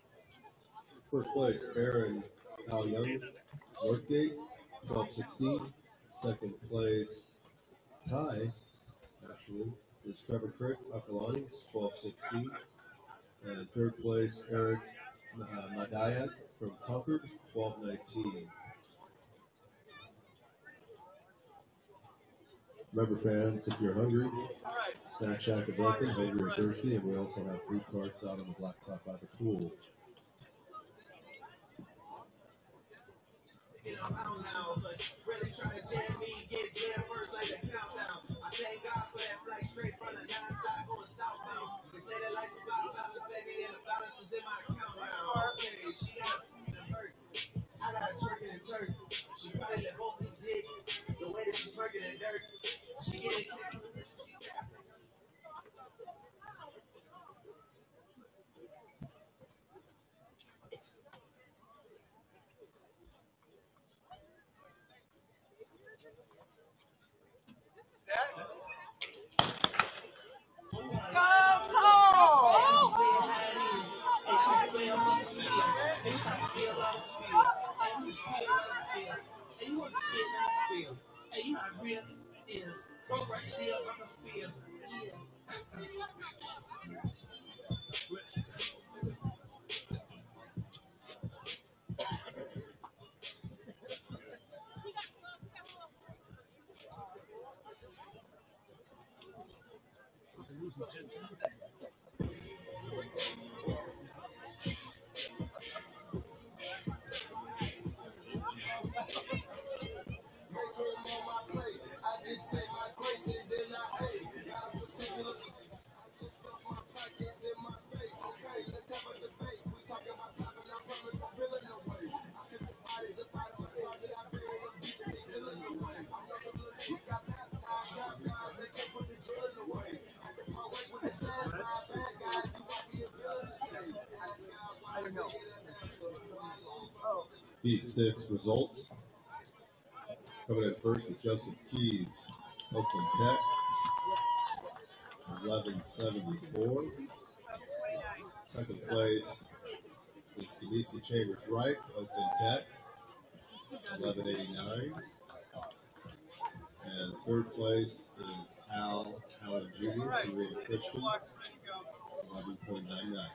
First place, Aaron Al Young, Northgate, 1216. Second place, tie, actually, is Trevor Crick, Acalanes, 1216. And third place, Eric Madayat from Concord, 1219. Remember, fans, if you're hungry, Snack Shack is open, hungry or thirsty, and we also have food carts out on the blacktop by the pool. I'm out now, but really trying to jam me, get it jammed first like a countdown. I thank God for that flight straight from the non-stop going southbound. They say the lights about balance, baby, and the balance is in my account now. Okay, she got food and hurt. I got a turkey and turkey. She probably let both these hit. The way that she's smirking in dirt. She get it. And you want to spit, not spill. And you know how real is. Both are still on the field. Yeah. Heat 6 results. Coming in first is Joseph Keys, Oakland Tech, 1174. Second place is Denise Chambers Wright, Oakland Tech, 1189. And third place is Allen Jr., Henrietta Christian, 11.99.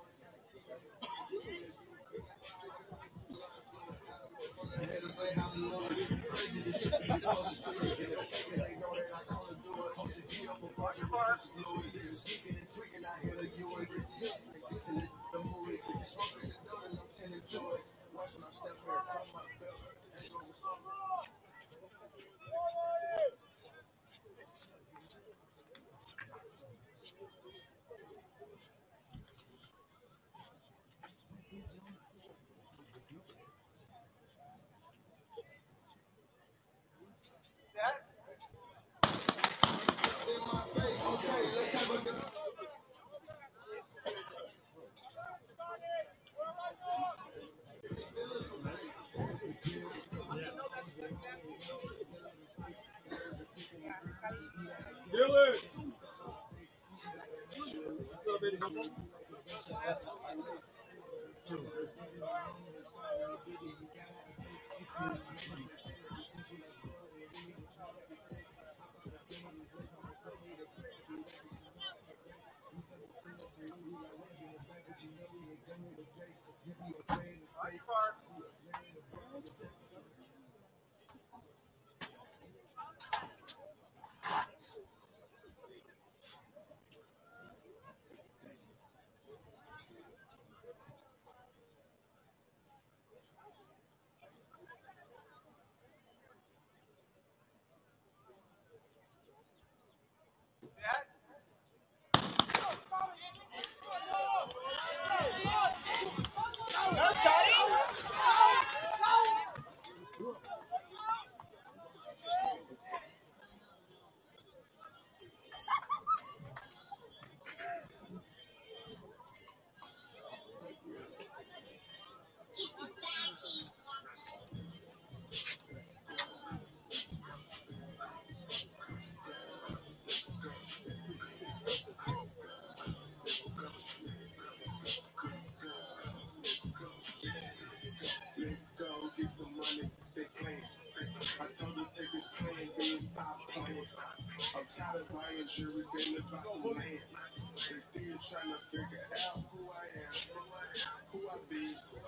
I'm tired of buying jewelry, been about the land. They still trying to figure out who I am, who I be.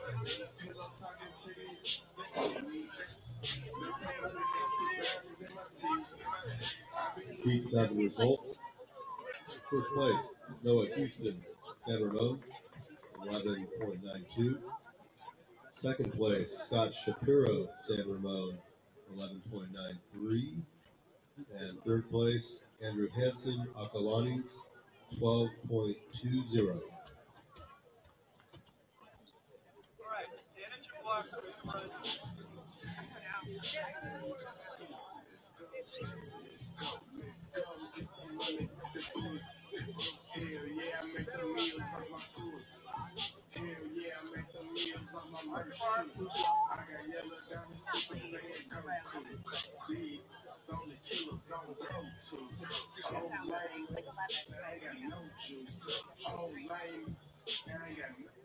Pillow talking titties, they hate me. They tell me they put batteries in my teeth. I Heat 7 results. First place, Noah Houston, San Ramon, 11.92. Second place, Scott Shapiro, San Ramon, 11.93. And third place, Andrew Hansen, Acalanes, 12.20. Hell yeah, I make some meals on my tour. Hell yeah, I make some meals on my merch too. I got yellow diamonds, super saiyan Goku. Big, only killers on go to. Oh, lame, I ain't got no juice. Oh, lame, I ain't got no.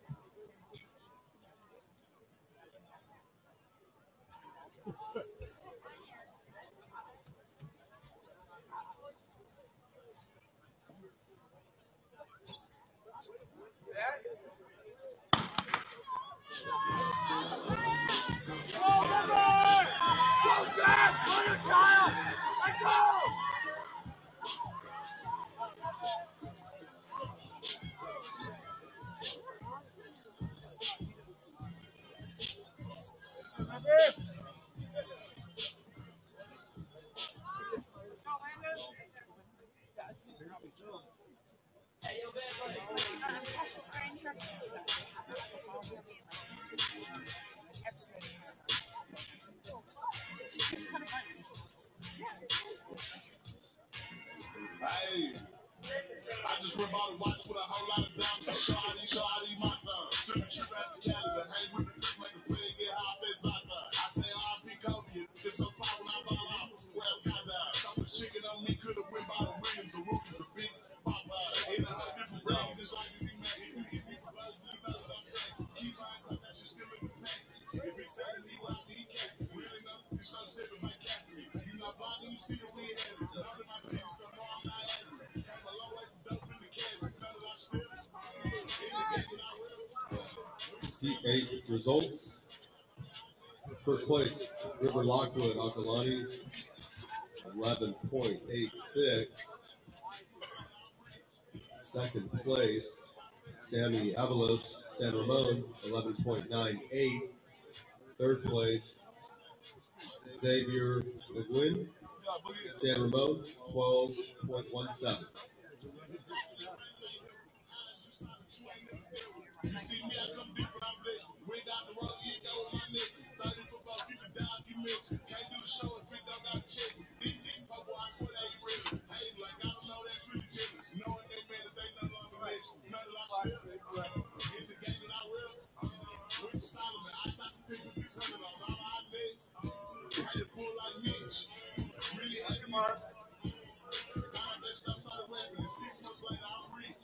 Hey, I just went by the watch with a whole lot of diamonds. Shawty, my son. Took a trip out to Canada, hang with the fish, make a play, get high, face like that. I say, R.I.P. Coed, it's so far when I ball out. Where else got that? Something chicken on me, could've went by the Williams, the roof is a big pop. 800 different rings, it's like it's in that. If it's buzz, you know what I'm saying. Keep on, cause that shit still in the pack. If it's selling me, well, he can't. Really know, you start sipping my cat for me. You not blind, you see the weird head. None of my city, so no, I'm not angry. Came a long way from dope in the cave. None of my still. Heat 8 results. First place, River Lockwood, Acalanes, 11.86. Second place, Sammy Avalos, San Ramon, 11.98. Third place, Xavier McGuinn, San Ramon, 12.17. You see me, I come different, I'm lit. Went out the road, you know my niggas. 30 football, keep it down, keep it. Can't do the show if it don't got a check. Didn't bubble, I swear they ain't real. Hey, like, I don't know, that's really jealous. Knowing they mad if they no longer rich. None of our still. It's a game that I will. Which Solomon, I thought the ticket 600 on all my legs. Had to pull like Mitch. Really had to mark. Got all that stuff out of rapping, and 6 months later, I'm rich.